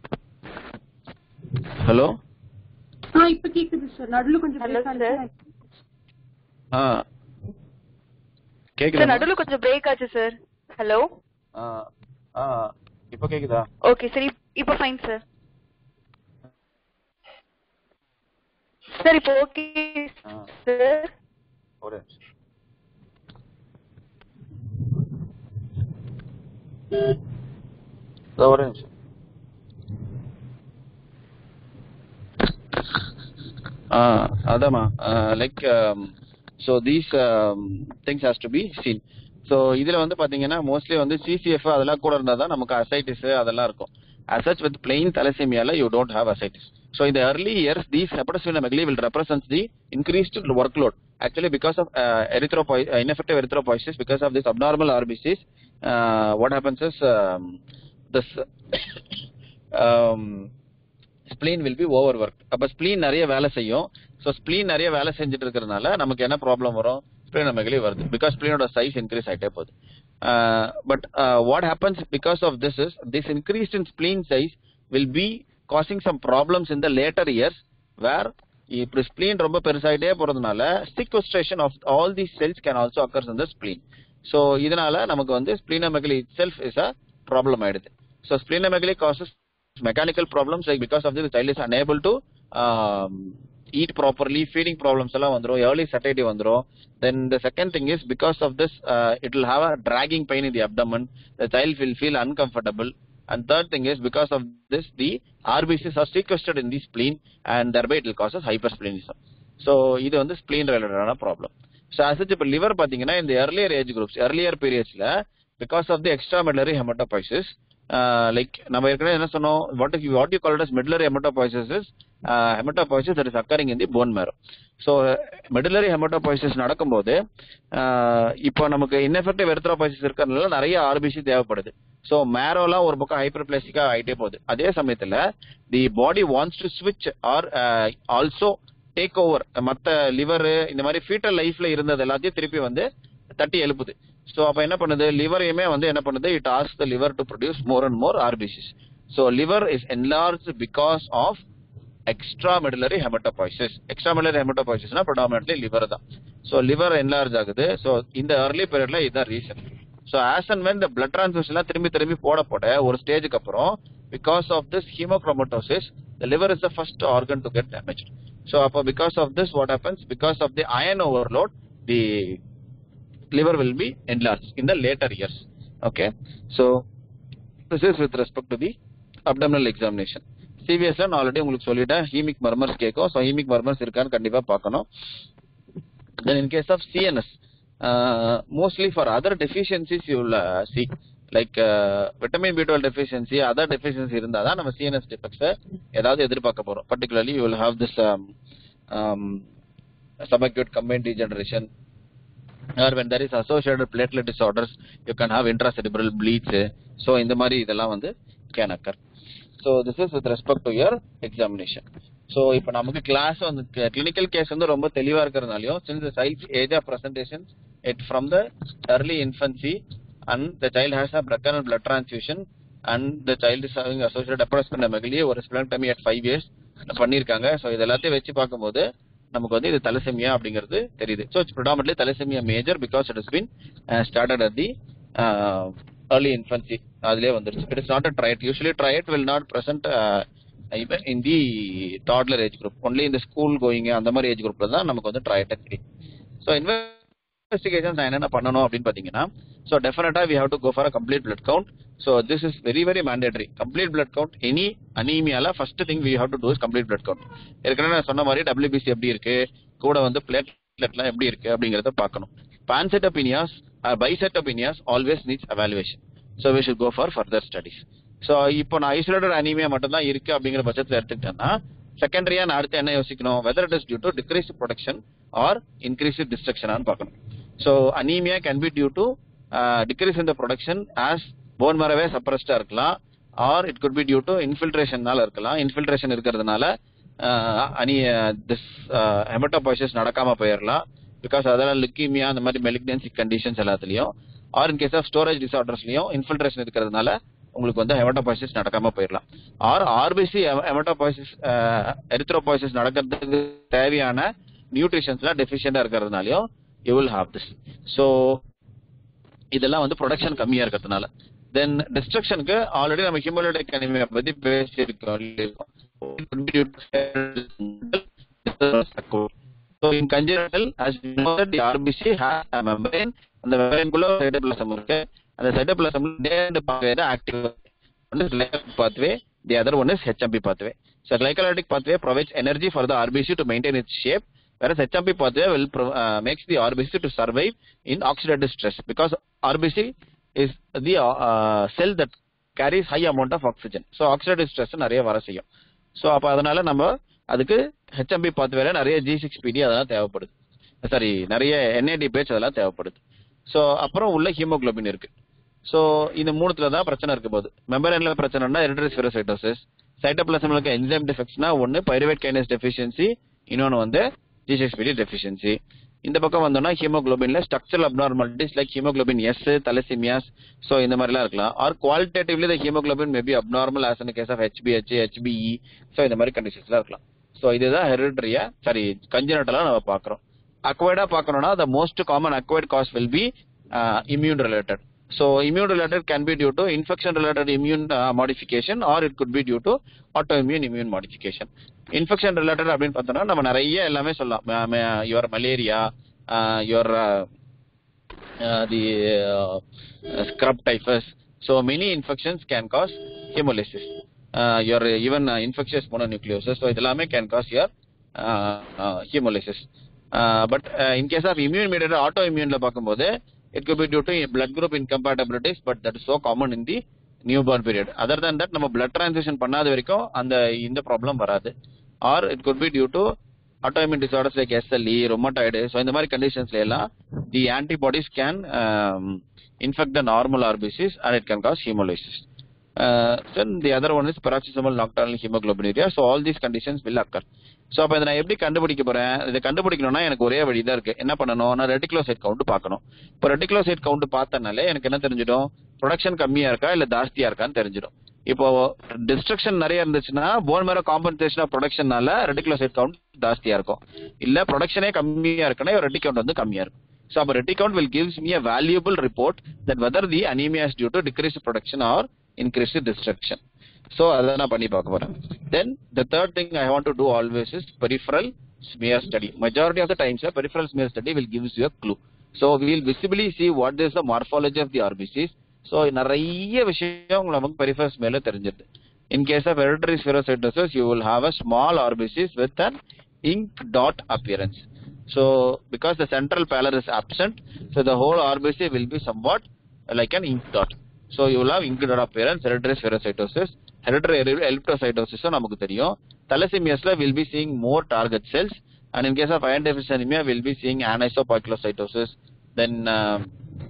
ஹலோ, ஆ இப்ப கேக்குது சார். நடுவுல கொஞ்சம் பிரேக் ஆச்சு. ஆ கேக்குதா? நடுவுல கொஞ்சம் பிரேக் ஆச்சு சார். ஹலோ, ஆ ஆ இப்போ கேக்குதா? ஓகே சரி, இப்போ ஃபைன் சார். சரி இப்போ ஓகே சார். ஒரு ஒரு நிமிஷம். ஆ அதாம்மா, like so these um, things has to be seen. So இதுல வந்து பாத்தீங்கன்னா மோஸ்ட்லி வந்து சிசிஎஃப் அதெல்லாம் கூட இருந்தா தான் நமக்கு அசைட்டிஸ் அதெல்லாம் இருக்கும். As such with plain thalassemia you don't have ascites. So in the early years these hepatosplenomegaly will represent the increased workload. Actually because of uh, erythropoiesis, uh, ineffective erythropoiesis, because of this abnormal R B Cs, uh, what happens is um, this um, spleen will be overworked. அப்ப spleen நிறைய வேலை செய்யும். So spleen நிறைய வேலை செஞ்சுட்டு இருக்கிறதுனால நமக்கு என்ன ப்ராப்ளம் வரும்? splenomegaly வருது. Because spleen ஓட size increase ஆயிட்டே போகுது. Uh, but uh, what happens because of this is this increase in spleen size will be causing some problems in the later years, where if spleen ரொம்ப பெருசாயிட்டே போறதுனால sequestration of all these cells can also occur in the spleen. So இதனால நமக்கு வந்து splenomegaly itself is a problem ஆயிடுது. So splenomegaly causes mechanical problems, like because of this the child is unable to um, eat properly, feeding problems எல்லாம் வந்துரும், early satiety வந்துரும். Then the second thing is because of this uh, it will have a dragging pain in the abdomen, the child will feel uncomfortable. And third thing is because of this the R B Cs are sequestered in the spleen and thereby it will cause hypersplenism. So இது வந்து spleen related ஆன problem. So as such இப்ப liver பாத்தீங்கன்னா in the earlier age groups, earlier periodsல because of the extramedullary hematopoiesis, uh, like நம்ம ஏற்கனவே என்ன சொன்னோம், what if you what you call it as medullary hematopoiesis is uh, hematopoiesis that is occurring in the bone marrow. So uh, medullary hematopoiesis நடக்கும்போது uh, இப்போ நமக்கு ineffective erythropoiesis இருக்கறதுனால நிறைய R B C தேவைப்படுது. So marrowலாம் ஒரு பக்கம் hyperplasia ஆயிட்டே போகுது. அதே சமயத்துல the body wants to switch or uh, also take over மத்த liver இந்த மாதிரி fetal lifeல இருந்தது எல்லாத்தையும் திருப்பி வந்து தட்டி எழுப்புது. So அப்ப என்ன பண்ணுது, லிவரையுமே வந்து என்ன பண்ணுது, it asks the liver to produce more and more R B Cs. So liver is enlarged because of extramedullary hematopoiesis. Extramedullary hematopoiesis na predominantly liver தான். So liver enlarge ஆகுது. So இந்த early periodல இதுதான் reason. So as and when the blood transfusion எல்லாம் திரும்பி திரும்பி போட போட ஒரு ஸ்டேஜுக்கு அப்புறம் because of this hemochromatosis the liver is the first organ to get damaged. So அப்ப because of this what happens, because of the iron overload the liver will be enlarged in the later years. Okay, so this is with respect to the abdominal examination. சிவிஎஸ்ல நான் already உங்களுக்கு சொல்லிட்டேன், ஹீமிக் மர்மர்ஸ் கேட்கும். So ஹீமிக் மர்மர்ஸ் இருக்கான்னு கண்டிப்பா பார்க்கணும். Then in case of CNS, mostly for other deficiencies you will see like vitamin B twelve deficiency, other deficiency இருந்தால் தான் நம்ம சிஎன்எஸ் டிஃபெக்ட்ஸை ஏதாவது எதிர்பார்க்க போறோம். Particularly you will have this subacute combined degeneration, or when there is associated platelet disorders, you can have intracerebral bleeds. So இந்த மாதிரி இதெல்லாம் வந்து can occur. So this is with respect to your examination. So இப்போ நமக்கு class வந்து clinical case வந்து ரொம்ப தெளிவா இருக்கிறதுனாலயும், since the child's age of presentation it from the early infancy and the child has a recurrent blood transfusion and the child is having associated hepatosplenomegaly ஒரு splenectomy at five years பண்ணிருக்காங்க. So இது எல்லாத்தையும் வச்சு பார்க்கும்போது நமக்கு வந்து இது thalassaemia அப்படிங்கிறது தெரியுது. So it's predominantly thalassaemia major because it has been started at the early infancy. அதுலயே வந்துருச்சு. It is not a trait. Usually trait will not present even in the toddler age group, only in the school going அந்த மாதிரி age குரூப்ல தான் நமக்கு வந்து tried தெரியும். So investigations என்னென்ன பண்ணணும் அப்படின்னு பாத்தீங்கன்னா, ஸோ டெஃபினட்டா we have to go for a complete blood count. So this is very very mandatory. Complete blood count any anemia first thing we have to do is complete blood count. ஏற்கனவே நான் சொன்ன மாதிரி W B C எப்படி இருக்கு, கூட வந்து பிளேட்லெட்லாம் எப்படி இருக்கு அப்படிங்கறத பார்க்கணும். Pancytopenias or bicytopenias always needs evaluation. So we should go for further studies. So இப்போ நான் ஐசோலேட்டட் அனீமியா மட்டும் தான் இருக்கு அப்படிங்கிற பட்சத்தில் எடுத்துக்கிட்டேன்னா, செகண்டரியா நான் அடுத்து என்ன யோசிக்கணும், whether it is due to decrease production or increase டிஸ்ட்ரக்ஷனான்னு பார்க்கணும். So anaemia can be due to decrease in the production as bone marrow சப்ரஸ்டா இருக்கலாம், or it could be due to இன்ஃபில்ட்ரேஷன்னால இருக்கலாம். இன்ஃபில்ட்ரேஷன் இருக்கிறதுனால அனி திஸ் ஹெமட்டோபாய்சிஸ் நடக்காம போயிடலாம், பிகாஸ் அதெல்லாம் லுக்கீமியா அந்த மாதிரி மெலிக்னன்சி கண்டிஷன்ஸ் எல்லாத்துலயும், or in case of storage டிசார்டர்ஸ்லயும் இன்ஃபில்ட்ரேஷன் இருக்கிறதுனால உங்களுக்கு வந்து ஹெமட்டோபாய்சிஸ் நடக்காம போயிடலாம். ஆர் ஆர்பிசி ஹெமட்டோபாய்சிஸ் எரித்ரோபாய்சிஸ் நடக்கிறதுக்கு தேவையான நியூட்ரிஷன்ஸ்ல டெஃபிஷியண்டா இருக்கிறதுனாலயும் you will have this. So இதெல்லாம் வந்து ப்ரொடக்ஷன் கம்மியா இருக்கிறதுனால. தென் டிஸ்ட்ரக்ஷனுக்கு ஆல்ரெடி நம்ம ஹிமோலைடிக் அனீமியா பத்தி பேசியிருக்கோம். So in congenital, as you know that the R B C has a membrane, and the membrane குள்ள cytoplasm இருக்கு. அந்த cytoplasm டேண்ட் pathway தான் active. One is glycolytic pathway, the other one is H M P pathway. So glycolytic pathway provides energy for the R B C to maintain its shape, whereas H M P pathway will uh, makes the R B C to survive in oxidative stress, because R B C is the uh, cell that carries high amount of oxygen. So oxidative stress நிறைய வர செய்யும். So அப்ப அதனால நம்ம அதுக்கு H M P பாத்வேல நிறைய G six P D அதெல்லாம் தேவைப்படுது. சாரி, நிறைய N A D P H அதெல்லாம் தேவைப்படுது. ஸோ அப்புறம் உள்ள ஹீமோகுளோபின் இருக்கு. ஸோ இந்த மூணுத்துல தான் பிரச்சனை இருக்க போகுது. மெம்பரேன்ல பிரச்சனைனா எரித்ரோஸ்க்ளெரோசைட்டோசிஸ், சைட்டோபிளாசம்ல இருக்க என்சைம் டிஃபெக்ட்ஸ்னா ஒன்னு பைருவேட் கைனேஸ் டெஃபிஷியன்சி, இன்னொன்னு வந்து G six P D deficiency. இந்த பக்கம் வந்தோம்னா ஹீமோகுளோபின்ல structural abnormalities like haemoglobin S, thalassaemias, so இந்த மாதிரிலாம் இருக்கலாம். Or qualitatively the haemoglobin maybe abnormal as in case of H B H, H B E, so இந்த மாதிரி கண்டிஷன்ஸ்லாம் இருக்கலாம். ஸோ இதுதான் ஹெரிடிட்டரியா சாரி கன்ஜெனட்டலா நம்ம பார்க்குறோம். அக்வைர்டா பார்க்கணும்னா the most common acquired cause will be immune related. So immune related can be due to infection related immune modification, or it could be due to autoimmune immune modification. Infection related அப்படின்னு பார்த்தோம்னா நம்ம நிறைய எல்லாமே சொல்லலாம். Your malaria, your the scrub typhus, so many infections can cause haemolysis. Uh, your even uh, infectious mononucleosis, so idellame can cause your uh, uh, hemolysis. Uh, but uh, in case of immune mediated autoimmune la paakumbodhu, it could be due to blood group incompatibilities, but that is so common in the newborn period. Other than that, நம்ம blood transfusion பண்ணாத வரைக்கும் அந்த இந்த problem வராது. Or it could be due to autoimmune disorders like S L E, rheumatoid. So இந்த மாதிரி கண்டிஷன்ஸ்ல எல்லாம் the antibodies can um, infect the normal R B Cs and it can cause hemolysis. Uh, then the other one is paroxysmal nocturnal hemoglobinuria. So all these conditions will occur. So அப்ப இதை நான் எப்படி கண்டுபிடிக்க போறேன்? இதை கண்டுபிடிக்கணும்னா எனக்கு ஒரே வழி தான் இருக்கு. என்ன பண்ணணும், நான் ரெட்டிகுலோசைட் கவுண்ட் பார்க்கணும். இப்போ ரெட்டிகுலோசைட் கவுண்ட் பார்த்தனாலே எனக்கு என்ன தெரிஞ்சிடும், ப்ரொடக்ஷன் கம்மியா இருக்கா இல்ல ஜாஸ்தியா இருக்கான்னு தெரிஞ்சிடும். இப்போ டிஸ்ட்ரக்ஷன் நிறைய இருந்துச்சுன்னா போன் மேரோ காம்பன்சேஷன் ஆஃப் ப்ரொடக்ஷனால ரெட்டிகுலோசைட் கவுண்ட் ஜாஸ்தியா இருக்கும். இல்ல ப்ரொடக்ஷனே கம்மியா இருக்குன்னா ரெட்டி கவுண்ட் வந்து கம்மியா இருக்கும். So our retti count will gives me a valuable report that whether the anemia is due to decreased production or increased destruction. So adana panni paaka poren. Then the third thing I want to do always is peripheral smear study. Majority of the times a peripheral smear study will gives you a clue. So we will visibly see what is the morphology of the R B Cs. So நிறைய விஷயம் நமக்கு peripheral smear ல தெரிஞ்சிருது. In case of hereditary spherocytosis, you will have a small R B Cs with an ink dot appearance. So because the central pallor is absent, so the whole R B C will be somewhat like an ink dot. So you will have ink dot appearance, hereditary spherocytosis. Hereditary elliptocytosis namakku theriyum. Thalassemia will be seeing more target cells, and in case of iron deficiency anemia, we will be seeing anisopoikilocytosis. Then uh,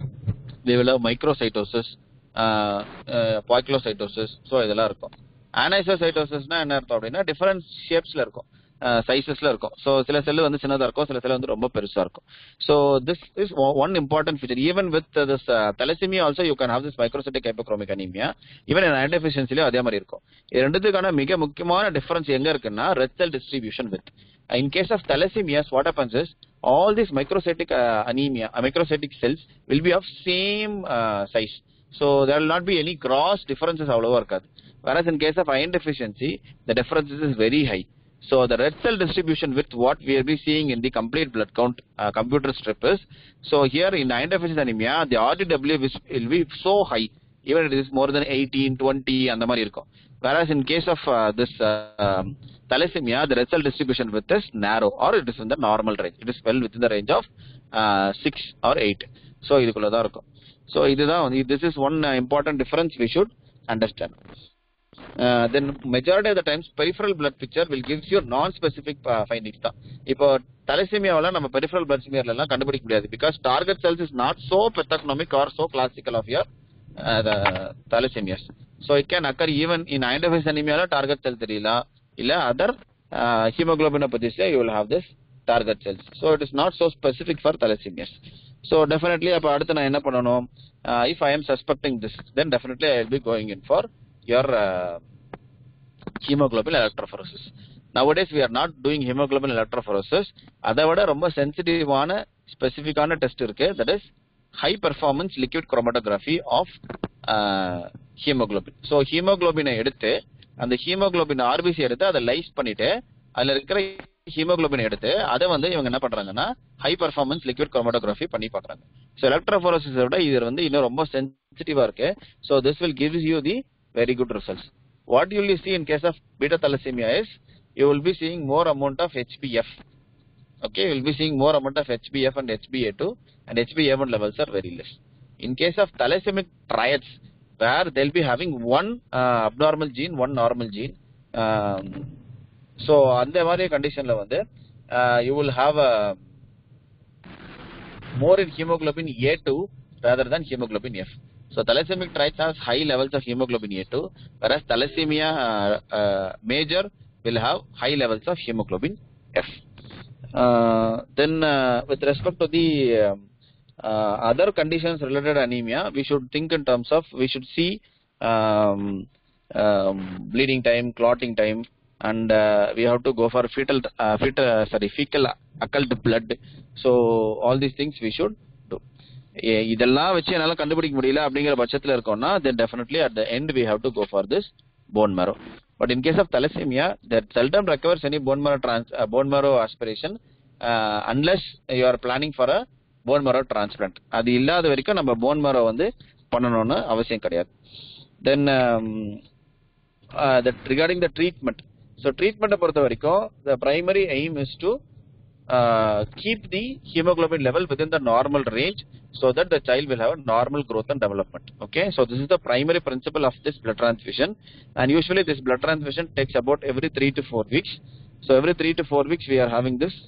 we will have microcytosis, uh, uh, poikilocytosis. So idella irukum. Anisocytosis na enna artham appadina different shapes la irukum. Sizes la irukum. So sila cell vandu chinnadha irukum, sila cell vandu romba perusa irukum. So this is one important feature. Even with uh, this uh, thalassemia also you can have this microcytic hypochromic anemia. Even in iron deficiency la adhe mari irukum. Idu renduthukana miga mukkiyamaana difference enga irukuna red cell distribution with. In case of thalassemias, what happens is all these microcytic uh, anemia, uh, microcytic cells will be of same uh, size. So there will not be any gross differences all over. Whereas in case of iron deficiency, the differences is very high. So the red cell distribution with what we will be seeing in the complete blood count uh, computer strip is, so here in iron deficiency anemia, the R D W is, will be so high, even it is more than eighteen, twenty and the mari irukum. Whereas in case of uh, this uh, um, thalassemia, the red cell distribution with is narrow, or it is in the normal range. It is well within the range of uh, six or eight. So idukulla da irukum. So this is one uh, important difference we should understand. Uh, then majority of the times peripheral blood picture will give you non-specific uh, findings. Now, thalassemia wala nama peripheral blood smear la kandupidikka mudiyadhu because target cells is not so pathognomic or so classical of your uh, the thalassemias. So it can occur even in iron deficiency anemia la target cell theriyala illa other uh, hemoglobinopathies you will have this target cells. So it is not so specific for thalassemias. So definitely appo adutha na enna pananum, uh, if I am suspecting this, then definitely I will be going in for your uh, hemoglobin electrophoresis. Nowadays we are not doing hemoglobin electrophoresis. Adavada romba sensitive ana specific ana test irukku, that is high performance liquid chromatography of uh, hemoglobin. So hemoglobin eduthu and the hemoglobin R B C eduthu adha lyse pannite adha irukra hemoglobin eduthu adha vandu ivanga enna pandranga na high performance liquid chromatography panni paakranga. So electrophoresis oda idu vandu inno romba sensitive ah irukku. So this will give you the very good results. What you will see in case of beta thalassemia is you will be seeing more amount of H B F. Okay, you will be seeing more amount of H B F and H B A two, and H B A one levels are very less. In case of thalassemic triads, where they will be having one uh, abnormal gene, one normal gene. Um, so, on the condition la vande, uh, you will have a more in hemoglobin A two rather than hemoglobin F. So thalassemic triads has high levels of hemoglobin A two, whereas thalassemia uh, uh, major will have high levels of hemoglobin F. Uh, then uh, with respect to the uh, uh, other conditions related anemia, we should think in terms of, we should see um, um, bleeding time, clotting time, and uh, we have to go for fetal, uh, fetal uh, sorry, fecal occult blood. So all these things we should do. இதெல்லாம் வச்சு என்னால கண்டுபிடிக்க முடியல அப்படிங்கிற பட்சத்துல இருக்கோம்னா then definitely at the end we have to go for this bone marrow. But in case of thalassemia, that seldom recovers any bone marrow trans uh, bone marrow aspiration uh, unless you are planning for a bone marrow transplant. அது இல்லாத வரைக்கும் நம்ம bone marrow வந்து பண்ணணும்னு அவசியம் கிடையாது. Then um, uh, that regarding the treatment, so treatment பொறுத்த வரைக்கும் the primary aim is to uh, keep the hemoglobin level within the normal range so that the child will have a normal growth and development. Okay, so this is the primary principle of this blood transfusion, and usually this blood transfusion takes about every three to four weeks. So every three to four weeks we are having this.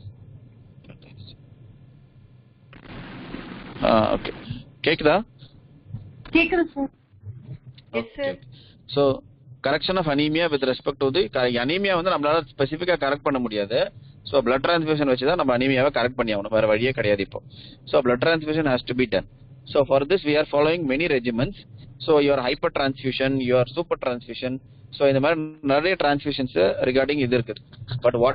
Uh, okay, கேக்குதா? கேக்குது sir. Yes sir. So correction of anemia with respect to the anemia வந்து நம்மளால ஸ்பெசிஃபிக்கா correct பண்ண முடியாது. So blood transfusion வச்சு தான் நம்ம அனீமியாவை கரெக்ட் பண்ணி ஆகணும், வேற வழியே கிடையாது இப்போ. So blood transfusion has to be done. So for this we are following many regimens. So your hyper transfusion, your super transfusion, so இந்த மாதிரி நிறைய transfusions regarding இது இருக்குது. But what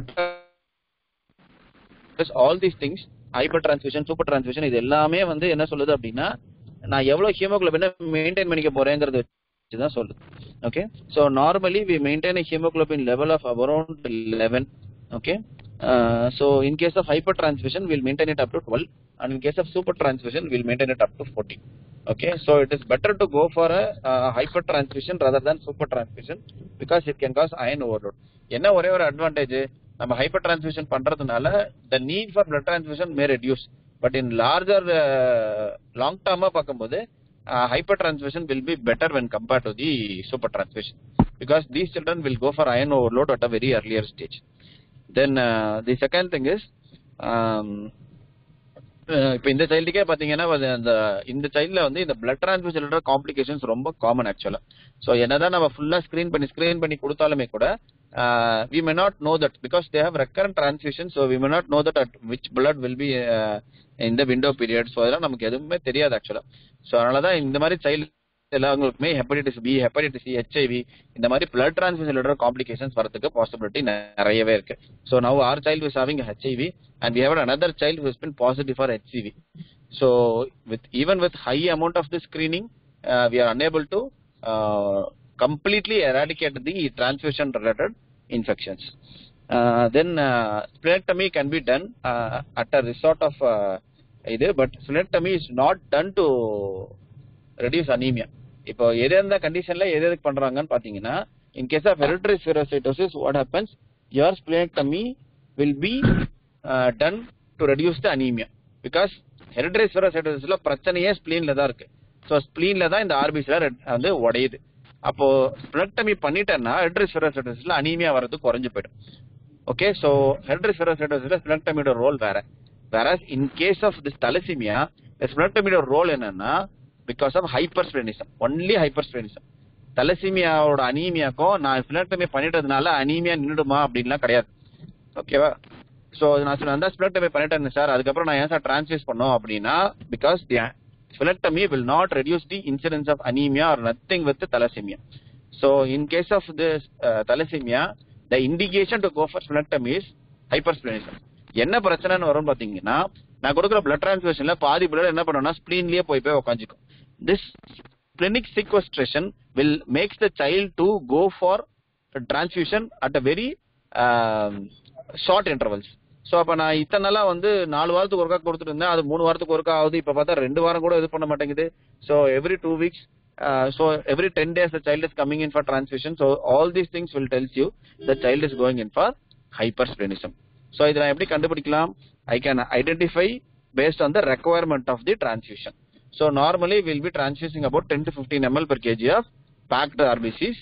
is all these things, hyper transfusion, super transfusion, இது எல்லாமே வந்து என்ன சொல்லுது அப்படின்னா நான் எவ்வளவு ஹீமோகுளோபினை மெயின்டைன் பண்ணிக்க போறேங்கிறது வச்சு தான் சொல்லுது. Okay, so normally we maintain a hemoglobin level of around eleven. Okay, uh, so in case of hypertransfusion we'll maintain it up to twelve. and in case of super transfusion, we'll maintain it up to forty. Okay, so it is better to go for a uh, hyper transfusion rather than super transfusion because it can cause iron overload. என்ன ஒரே ஒரு advantage, நம்ம hyper transfusion பண்றதுனால the need for blood transfusion may reduce, but in larger uh, long term பார்க்கும்போது uh, hyper transfusion will be better when compared to the super transfusion because these children will go for iron overload at a very earlier stage. Then uh, the second thing is um, இப்போ இந்த சைல்டுக்கே பார்த்தீங்கன்னா அந்த இந்த சைல்டில் வந்து இந்த blood டிரான்ஸ்ஃபியூஷனோட complications ரொம்ப காமன் ஆக்சுவலாக. ஸோ என்னதான் நம்ம ஃபுல்லாக ஸ்க்ரீன் பண்ணி ஸ்க்ரீன் பண்ணி கொடுத்தாலுமே கூட we may not know that because they have recurrent transfusion, so we may not know that at which blood will be uh, in the window period. So அதெல்லாம் நமக்கு எதுவுமே தெரியாது ஆக்சுவலாக. ஸோ அதனால தான் இந்த மாதிரி சைல்டு எல்லாங்களுக்குமே hepatitis B, hepatitis C, HIV இந்த மாதிரி பிளட் டிரான்ஸ்ஃபியூஷனோட காம்ப்ளிகேஷன்ஸ் வரதுக்கு பாசிபிலிட்டி நிறையவே இருக்கு. So now our child is having HIV and we have another child who has been positive for H C V. So with even with high amount of the screening, uh, we are unable to uh, completely eradicate the transfusion related infections. Uh, then uh, splenectomy can be done uh, at a resort of uh, either, but splenectomy is not done to reduce anemia. இப்போ எது எந்த கண்டிஷன்ல எது எதுக்கு பண்றாங்கன்னு பாத்தீங்கன்னா, in case of hereditary spherocytosis, what happens, your splenectomy will be uh, done to reduce the anemia because hereditary spherocytosisல பிரச்சனையே ஸ்பிளீன்ல தான் இருக்கு. ஸோ ஸ்பிளீன்ல தான் இந்த ஆர்பிசில வந்து உடையுது. அப்போ ஸ்பிளெக்டமி பண்ணிட்டேன்னா hereditary spherocytosisல அனீமியா வரது குறைஞ்சு போயிடும். ஓகே, ஸோ hereditary spherocytosisல ஸ்பிளெக்டமியோட ரோல் வேற. வேற in case of this thalassaemia ஸ்பிளெக்டமியோட ரோல் என்னன்னா because of hypersplenism, only hypersplenism. தலசீமியாவோட அனீமியாக்கும் நான் ஸ்பிளெக்டமி பண்ணிட்டதுனால அனீமியா நின்றுடுமா அப்படின்லாம் கிடையாது. ஓகேவா? ஸோ நான் சொன்ன ஸ்பிளெக்டமி பண்ணிட்டேன் சார், அதுக்கப்புறம் நான் ஏன் சார் டிரான்ஸ்ஃபியூஸ் பண்ணோம் அப்படின்னா because the splenectomy will not reduce the incidence of anemia or nothing with the thalassemia. So in case of this uh, thalassemia, the indication to go for splenectomy is hypersplenism. என்ன பிரச்சனைன்னு வரும் பாத்தீங்கன்னா, நான் கொடுக்குற blood transfusionல பாதி blood என்ன பண்ணும்னா ஸ்பிளீன்லயே போய் போய் உட்காந்துக்கும். This splenic sequestration will makes the child to go for transfusion at a very uh, short intervals. So அப்போ நான் இத்தனை நாளா வந்து நாலு வாரத்துக்கு ஒருக்கா கொடுத்துட்டு இருந்தேன், அது மூணு வாரத்துக்கு ஒருக்கா ஆகுது. இப்போ பார்த்தா ரெண்டு வாரம் கூட இது பண்ண மாட்டேங்குது. So every two weeks so every ten days the child is coming in for transfusion. So all these things will tells you the child is going in for hypersplenism. So இதை நான் எப்படி கண்டுபிடிக்கலாம்? I can identify based on the requirement of the transfusion. So normally will be transfusing about ten to fifteen ML per KG of packed RBCs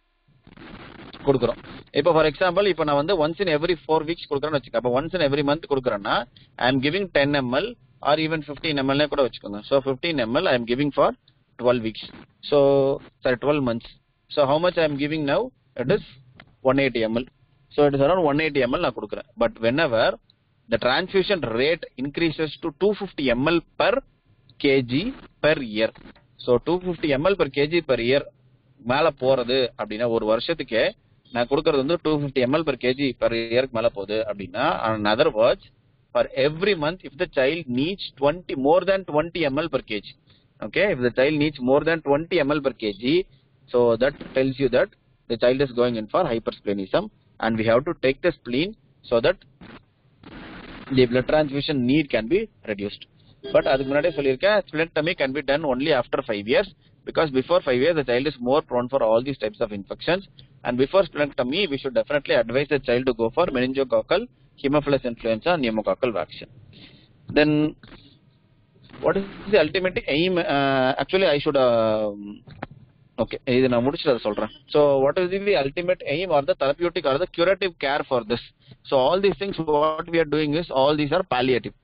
கொடுக்குறோம். இப்போ for example இப்போ நான் வந்து once in every four weeks கொடுக்குறேன்னு வச்சுக்கோங்க. அப்போ once in every month கொடுக்குறேன்னா I am giving ten ML or even fifteen எம்எல்னே கூட வச்சுக்கோங்க. So fifteen ML I am giving for twelve weeks. So sorry twelve months. So how much I am giving now? It is one eighty ML. So it is around one eighty ML நான் கொடுக்குறேன். But whenever the transfusion rate increases to two fifty ML per KG per year. So two fifty ML per KG per year மேலே போறது அப்படின்னா ஒரு வருஷத்துக்கே நான் கொடுக்கறது வந்து two fifty ML per KG per இயருக்கு மேலே போகுது அப்படின்னா, in other words, for every month if the child needs twenty more than twenty ml per kg, okay, if the child needs more than twenty ml per kg, so that tells you that the child is going in for hypersplenism and we have to take the spleen so that the blood transfusion need can be reduced. But அதுக்கு முன்னாடியே சொல்லியிருக்கேன், splenectomy can be done only after five years because before five years the child is more prone for all these types of infections, and before splenectomy we should definitely advise the child to go for meningococcal, Haemophilus influenza, pneumococcal vaccine. Then what is the ultimate aim? Uh, actually I should uh, okay, இது நான் முடிச்சிட்டு அதை சொல்றேன். So what is the ultimate aim or the therapeutic or the curative care for this? So all these things what we are doing is all these are palliative.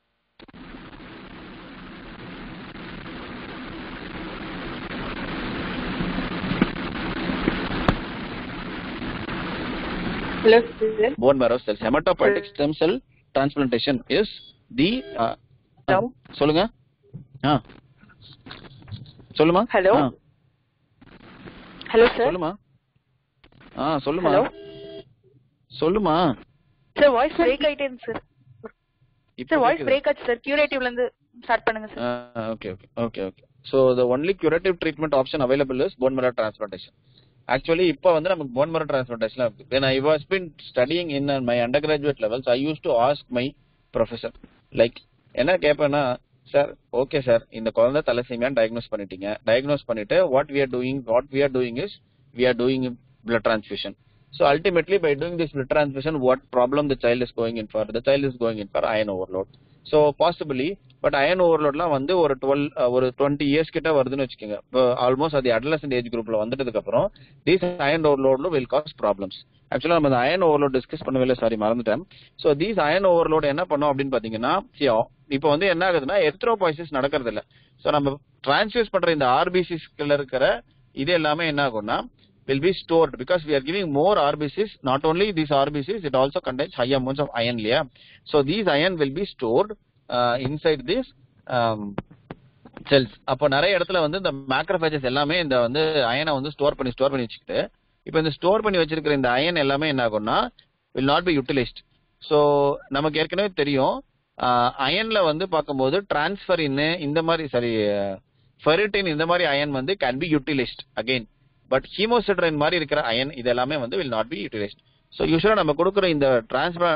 Hello, sir. Bone marrow cells. Hematopoietic stem cell transplantation is the. Uh, Hello. Uh, சொல்லுங்க. ஆ. சொல்லுமா. Hello. Hello, sir. சொல்லுமா. ஆ சொல்லுமா. Hello. சொல்லுமா. Sir, voice break ஆயிட்டேன் sir. Sir, voice break ஆச்சு sir. Curative ல இருந்து start பண்ணுங்க sir. Okay, okay, okay, okay. So the only curative treatment option available is bone marrow transplantation. Actually இப்போ வந்து நமக்கு bone marrow transplantation இருக்கு. When I was been studying in my undergraduate levels, I used to ask my professor like என்ன கேட்பேன்னா, sir okay sir இந்த குழந்தை தலசீமியான்னு diagnose பண்ணிட்டீங்க. Diagnose பண்ணிட்டு what we are doing what we are doing is we are doing blood transfusion. So ultimately by doing this blood transfusion, what problem the child is going in for? The child is going in for iron overload. So possibly, but iron overload la வந்து ஒரு twelve ஒரு twenty years கிட்ட வருதுன்னு வெச்சுக்கங்க. Almost அது adolescent age groupல வந்துட்டதுக்கு அப்புறம் these iron overload will cause problems. Actually நம்ம iron overload டிஸ்கஸ் பண்ணவே சாரி மறந்துட்டேன். So these iron overload என்ன பண்ணும் அப்படின்னு பாத்தீங்கன்னா, இப்போ வந்து என்ன ஆகுதுன்னா எரித்ரோபாய்சிஸ் நடக்கிறது இல்ல. So நம்ம டிரான்ஸ்ஃபியூஸ் பண்ற இந்த ஆர்பிசிஸ்ல இருக்கிற இது எல்லாமே என்ன ஆகும்னா will be stored because we are giving more R B Cs. Not only these R B Cs, it also contains high amounts of iron. Yeah. So these iron will be stored uh, inside these um, cells. அப்போ நிறைய இடத்துல வந்து இந்த macrophages எல்லாமே இந்த வந்து அயனை வந்து store பண்ணி ஸ்டோர் பண்ணி வச்சுக்கிட்டு, இப்போ இந்த ஸ்டோர் பண்ணி வச்சிருக்கிற இந்த அயன் எல்லாமே என்ன ஆகும்னா will not be utilized. So நமக்கு ஏற்கனவே தெரியும் அயன்ல வந்து பார்க்கும்போது டிரான்ஸ்ஃபர் இன் இந்த மாதிரி சரி ஃபெரிட்டின் இந்த மாதிரி அயன் வந்து can be utilised again. But haemosiderin மாதிரி இருக்கிற அயன் இது எல்லாமே வந்து will not be utilized. So யூஸ்வலா நம்ம கொடுக்குற இந்த டிரான்ஸ்பர்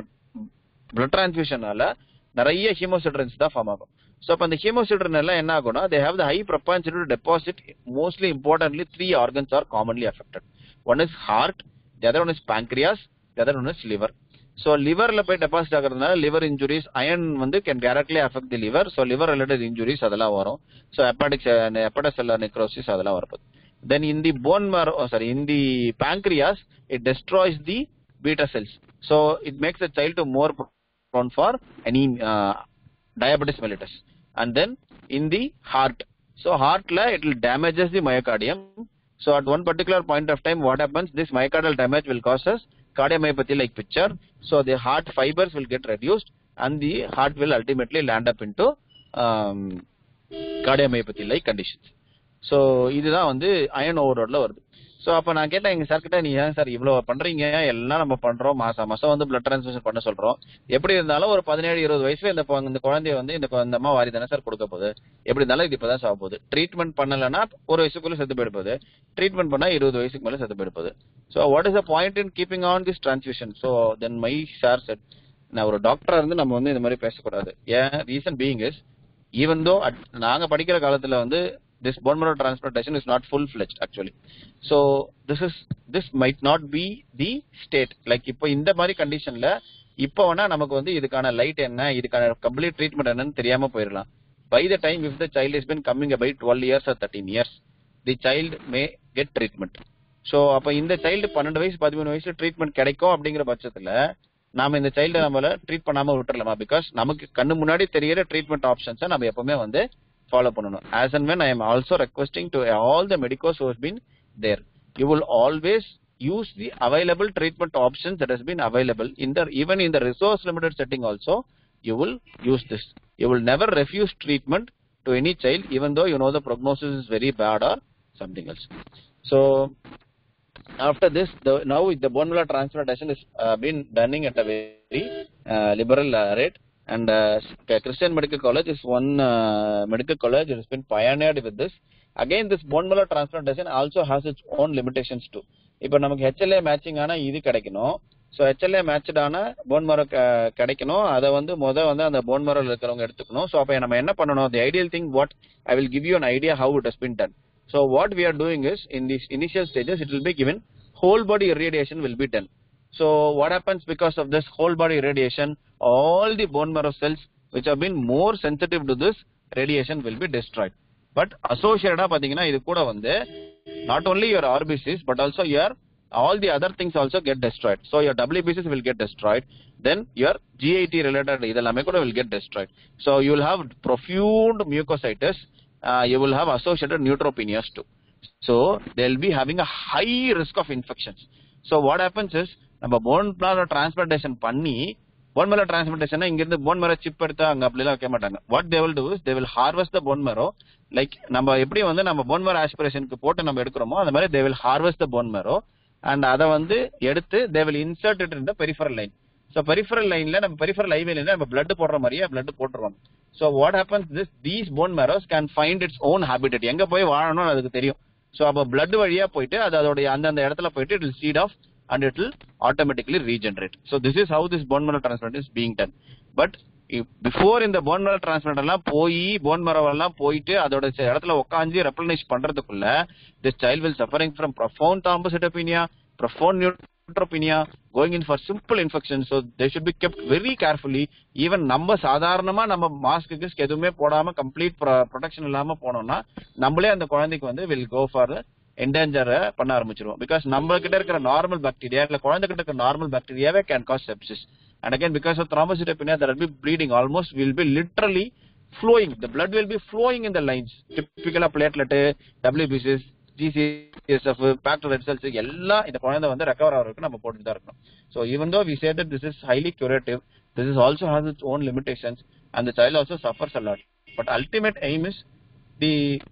பிளட் டிரான்ஸ்ஃபியூஷனால நிறைய ஹீமோசிட்ரைன்ஸ் தான் ஃபார்ம் ஆகும். ஸோ அப்போ அந்த ஹீமோசிட்ரைன் எல்லாம் என்ன ஆகும்னா they have the high propensity to deposit mostly importantly three organs are commonly affected. One is heart, the other one is pancreas, the other one is liver. So லிவர்ல போய் டெபாசிட் ஆகிறதுனால liver injuries iron வந்து can directly affect the liver. So liver related injuries அதெல்லாம் வரும். So hepatic ஹெப்படோசெல்லுலர் necrosis அதெல்லாம் வரப்போகுது. Then in the bone marrow, oh sorry, in the pancreas, it destroys the beta cells. So it makes the child to more prone for anemia, uh, diabetes mellitus. And then in the heart, so heart la it will damages the myocardium. So at one particular point of time, what happens? This myocardial damage will cause us cardiomyopathy-like picture. So the heart fibers will get reduced, and the heart will ultimately land up into um, cardiomyopathy-like conditions. So இதுதான் வந்து iron ஓவர்லோட்ல வருது. So அப்போ நான் கேட்டேன் எங்க sir கிட்ட, நீ ஏன் சார் இவ்வளோ பண்றீங்க, எல்லாம் நம்ம பண்றோம், மாசம் மாசம் வந்து பிளட் டிரான்ஸ்ஃபியூஷன் பண்ண சொல்றோம், எப்படி இருந்தாலும் ஒரு பதினேழு இருபது வயசுல இந்த இந்த குழந்தைய வந்து இந்த இந்த அம்மா வாரி தானே சார் கொடுக்க போகுது, எப்படி இருந்தாலும் இது இப்பதான் சாக போகுது, ட்ரீட்மெண்ட் பண்ணலன்னா ஒரு வயசுக்குள்ள செத்து போயிட போகுது, ட்ரீட்மெண்ட் பண்ணா இருபது வயசுக்கு மேல செத்து போயிட போகுது. So what is the point in keeping on this transfusion? So then my sir said, நான் ஒரு டாக்டரா இருந்து நம்ம வந்து இந்த மாதிரி பேசக்கூடாது. ஏன் reason being is, even though நாங்க படிக்கிற காலத்துல வந்து this bone marrow transplantation is not full fledged actually. So this is this might not be the state. Like இப்போ இந்த மாதிரி கண்டிஷன்ல இப்போ வேணா நமக்கு வந்து இதுக்கான லைட் என்ன, இதுக்கான கம்ப்ளீட் ட்ரீட்மெண்ட் என்னன்னு தெரியாம போயிடலாம். By the time if the child has been coming about twelve years or thirteen years, the child may get treatment. So அப்ப இந்த சைல்டு பன்னெண்டு வயசு பதிமூணு வயசுல ட்ரீட்மெண்ட் கிடைக்கும் அப்படிங்கிற பட்சத்துல நாம இந்த சைல்டை நம்மள ட்ரீட் பண்ணாம விட்டுறலாமா? பிகாஸ் நமக்கு கண்ணு முன்னாடி தெரியற ட்ரீட்மெண்ட் ஆப்ஷன்ஸை நம்ம எப்பவுமே வந்து follow பண்ணணும். As and when I am also requesting to all the medicos who has been there, you will always use the available treatment options that has been available in the even in the resource limited setting also. You will use this. You will never refuse treatment to any child even though you know the prognosis is very bad or something else. So after this, the, now the bone marrow transplantation is uh, been done at a very uh, liberal uh, rate. And uh, Christian Medical College is one uh, medical college that has been pioneered with this. Again, this bone marrow transplantation also has its own limitations too. இப்போ நமக்கு H L A matching ஆனா இது கிடைக்கணும். So H L A matched ஆன bone marrow கிடைக்கணும். அதை வந்து முத வந்து அந்த போன் மரோல இருக்கிறவங்க எடுத்துக்கணும். ஸோ அப்போ நம்ம என்ன பண்ணணும்? The ideal thing what I will give you an idea how it has been done. So what we are doing is in these initial stages it will be given whole body irradiation will be done. So what happens because of this whole body irradiation? All the bone marrow cells which have been more sensitive to this radiation will be destroyed. But associated pathina idu kuda vande not only your R B Cs but also your all the other things also get destroyed. So your W B Cs will get destroyed, then your G I T related idellame kuda will get destroyed. So you will have profound mucositis, uh, you will have associated neutropenias too. So they will be having a high risk of infections. So what happens is நம்ம bone marrow transplantation பண்ணி bone marrow transplantation இங்க இருந்து bone marrow chip எடுத்து அங்க அப்படி எல்லாம் வைக்க மாட்டாங்க. What they will do is they will harvest the bone marrow, like நம்ம எப்படி வந்து நம்ம bone marrow aspirationக்கு போட்டு நம்ம எடுக்கிறோமோ அந்த மாதிரி they will harvest the bone marrow and அதை வந்து எடுத்து they will insert it in the peripheral line. So peripheral lineல நம்ம peripheral I V ல நம்ம blood போடுற மாதிரியே blood போட்டுருவாங்க. So what happens this these bone marrows can find its own habitat. எங்க போய் வாழணும்னு அதுக்கு தெரியும். So அப்ப blood வழியா போயிட்டு அது அதோட அந்தந்த இடத்துல போயிட்டு it will seed off and it will automatically regenerate. So this is how this bone marrow transplantation is being done. But before இந்த போன் மேரோ டிரான்ஸ்பிளான்ட் எல்லாம் போய் போன் மேரோ எல்லாம் போயிட்டு அதோட இடத்துல உட்காந்து ரெப்ளனிஷ் பண்றதுக்குள்ள this child will suffering from profound thrombocytopenia, profound neutropenia, going in for simple infections. So they should be kept very carefully. Even நம்ம சாதாரணமா நம்ம மாஸ்க்கு எதுவுமே போடாம கம்ப்ளீட் ப்ரொடெக்ஷன் இல்லாம போனோம்னா நம்மளே அந்த குழந்தைக்கு வந்து வில் கோ ஃபார் என்டேஞ்சர் பண்ண ஆரம்பிச்சிருவோம். பிகாஸ் நம்ம கிட்ட இருக்கிற நார்மல் பாக்டீரியா இல்ல குழந்தை கிட்ட இருக்கிற நார்மல் பாக்டீரியாவே can cause sepsis. And again, because of thrombocytopenia, there will be bleeding. Almost will be literally flowing. The blood will be flowing in the lines. Typical of platelet, W B Cs, G C S F, packed red cells, எல்லா இந்த குழந்தை வந்து recover ஆகிறதுக்கு நம்ம போட்டுட்டு தான் இருக்கணும். So even though we say that this is highly curative, this is also has its own limitations, and the child also suffers a lot. But ultimate aim is the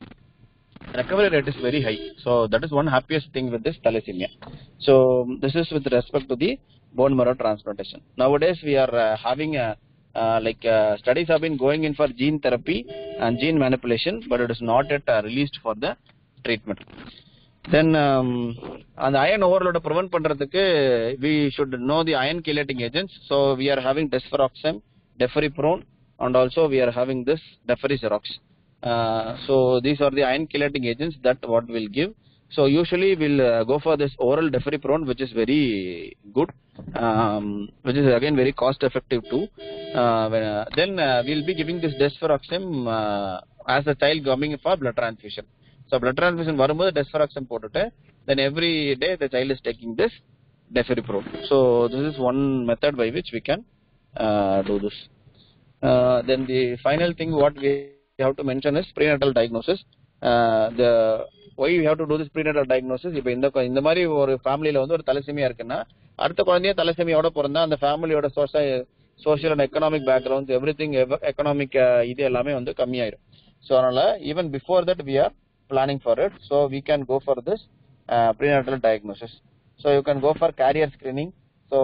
recovery rate is very high. So that is one happiest thing with this thalassemia. So this is with respect to the bone marrow transplantation. Nowadays we are uh, having a, uh, like uh, studies have been going in for gene therapy and gene manipulation, but it is not yet uh, released for the treatment. Then um, and iron overload prevent பண்றதுக்கு we should know the iron chelating agents. So we are having desferoxam, deferriprone, and also we are having this deferricerox. Uh, so these are the iron chelating agents that what will give. So usually we'll uh, go for this oral deferriprone, which is very good, um, which is again very cost effective too. Uh, when, uh, then uh, we'll be giving this desferoxam uh, as a child coming for blood transfusion. So blood transfusion varumbodhu desferoxam போட்டுட்டு then every day the child is taking this deferriprone. So this is one method by which we can uh, do this. Uh, then the final thing what we have to mention is prenatal diagnosis. Uh, the why we have to do this prenatal diagnosis? இப்போ இந்த இந்த மாதிரி ஒரு ஃபேமிலியில வந்து ஒரு தலசேமியா இருக்குன்னா அடுத்த குழந்தைய தலசேமியோட பிறந்தா அந்த ஃபேமிலியோட social and economic background everything economic இது எல்லாமே வந்து கம்மியாயிடும். ஸோ அதனால even before that we are planning for it. So we can go for this prenatal diagnosis. So you can go for carrier screening. So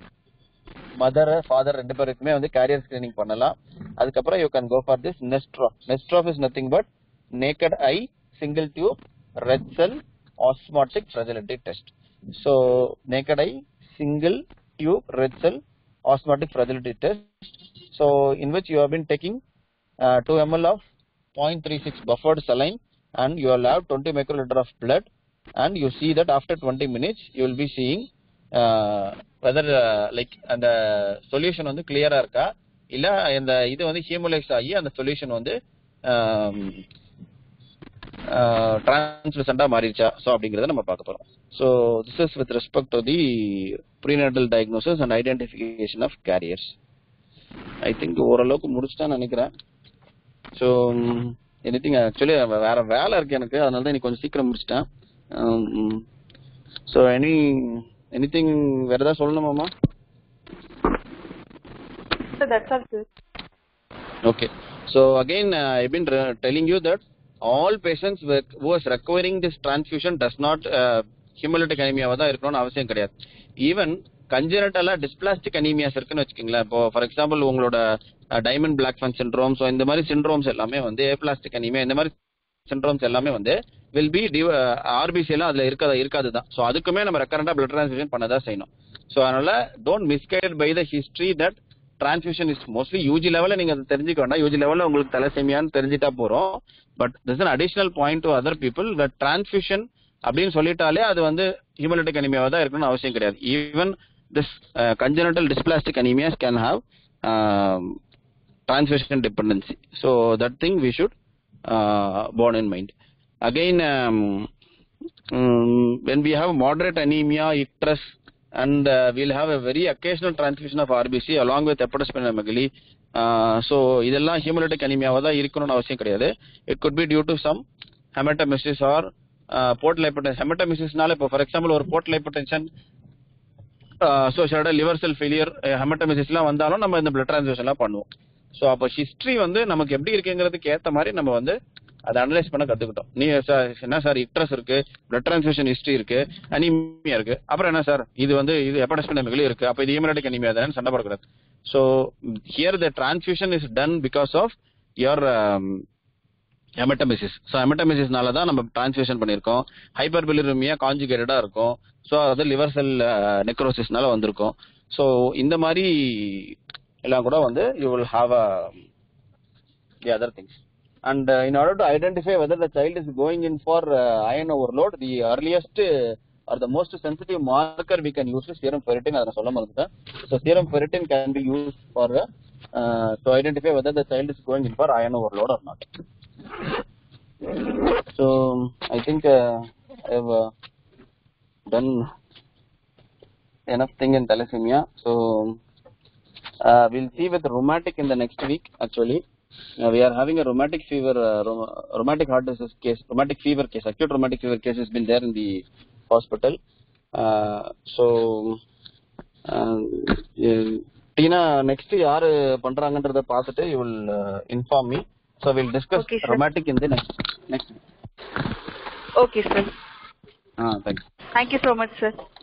mother father ரெண்டு பேருக்குமே வந்து carrier screening பண்ணலாம். அதுக்கப்புறம் you can go for this NESTROFT. NESTROFT is nothing but naked eye single tube red cell osmotic fragility test. So naked eye single tube red cell osmotic fragility test. So in which you have been taking uh, two milliliters of zero point three six buffered saline and you will have twenty microliter of blood, and you see that after twenty minutes you will be seeing uh, whether uh, like அந்த solution வந்து கிளியரா இருக்கா இல்ல இந்த இது வந்து ஹீமோலைஸ் ஆகி அந்த சொல்யூஷன் வந்து டிரான்ஸ்லுசென்டா மாறிடுச்சா ஸோ அப்படிங்கறத நம்ம பார்க்க போறோம். So this is with respect to the prenatal diagnosis and identification of carriers. I think ஓரளவுக்கு முடிச்சிட்டான்னு நினைக்கிறேன். ஸோ எனிதிங் ஆக்சுவலி வேற வேலை இருக்கு எனக்கு, அதனால தான் இன்னைக்கு கொஞ்சம் சீக்கிரம் முடிச்சிட்டேன். ஸோ எனி எனிதிங் வேற ஏதாவது சொல்லணுமாமா? That's all, sir. Okay. So again, uh, I've been uh, telling you that all patients with, who is requiring this transfusion does not uh, hemolytic anemia தான் இருக்கணும்னு அவசியம் கிடையாது. ஈவன் கன்ஜெனிட்டலா டிஸ்பிளாஸ்டிக் அனீமியாஸ் இருக்குன்னு வச்சுக்கீங்களேன். இப்போ for example உங்களோட Diamond Blackfan syndrome, so இந்த மாதிரி சிண்ட்ரோம்ஸ் எல்லாமே வந்து ஏபிளாஸ்டிக் அனீமியா இந்த மாதிரி சிண்ட்ரோம்ஸ் எல்லாமே வந்து வில் பி ஆர்பிசி எல்லாம் அதுல இருக்காது இருக்காது தான். ஸோ அதுக்குமே நம்ம ரெக்கரண்டா பிளட் டிரான்ஸ்ஃபியூஷன் பண்ணதான் செய்யணும். ஸோ அதனால don't misguided by the history that transfusion is mostly UG லெவல்ல நீங்க அதை தெரிஞ்சுக்க வேண்டாம். யூஜி லெவல்ல உங்களுக்கு தலசேமியான்னு தெரிஞ்சுட்டா போறோம். But this an additional point to other people that transfusion அப்படின்னு சொல்லிட்டாலே அது வந்து ஹிமோலிட்டிக் அனீமியாவா தான் இருக்கணும்னு அவசியம் கிடையாது. Even this congenital dysplastic anaemias can have transfusion dependency. So that thing we should uh, bear in mind. Again, um, um, when we have moderate anemia, icterus, and uh, we'll have a very occasional transfusion of R B C along with hepatosplenomegaly. Uh, so இதெல்லாம் hemolytic anemia வா தான் இருக்கணும்னு அவசியம் கிடையாது. It could be due to some hematemesis or uh, portal hypertension. Hematemesisனால இப்போ for example ஒரு portal hypertension associated liver cell failure hematemesisலாம் வந்தாலும் நம்ம இந்த blood transfusion எல்லாம் பண்ணுவோம். ஸோ அப்போ ஹிஸ்ட்ரி வந்து நமக்கு எப்படி இருக்குங்கிறதுக்கு ஏற்ற மாதிரி நம்ம வந்து அதை அனலைஸ் பண்ண கத்துக்கிட்டோம். நீ சார் என்ன சார் இக்ட்ரஸ் இருக்கு, பிளட் டிரான்ஸ்ஃபியூஷன் ஹிஸ்ட்ரி இருக்கு, அனீமியா இருக்கு, அப்புறம் என்ன சார் இது வந்து இது ஹெப்படைட்டிஸ் இருக்கு, அப்போ இது ஹீமோலிட்டிக் அனீமியா தானே சண்டை போடக்கூடாது. So here the transfusion is done because of your haematemesis. So ஹெமட்டமிசிஸ்னால தான் நம்ம டிரான்ஸ்ஃபியூஷன் பண்ணியிருக்கோம். ஹைப்பர்பிலிருமியா கான்ஜுகேட்டடா இருக்கும். ஸோ அது லிவர் செல் நெக்ரோசிஸ்னால வந்திருக்கும். ஸோ இந்த மாதிரி எல்லாம் கூட வந்து you will have a, the other things. And uh, in order to identify whether the child is going in for uh, iron overload, the earliest uh, or the most sensitive marker we can use is serum ferritin. Adana solla marundha. So serum ferritin can be used for uh, to identify whether the child is going in for iron overload or not. So I think uh, I have uh, done enough thing in thalassemia. So uh, we'll see with rheumatic in the next week. Actually, uh, we are having a rheumatic fever, uh, rheumatic heart disease case, rheumatic fever case, acute rheumatic fever case has been there in the hospital. Uh, so uh, Tina, next yaar பண்றாங்கன்றத பார்த்துட்டு you will uh, inform me. So we'll discuss okay, rheumatic in the next next. Okay, sir. Ah, thanks. Thank you so much, sir.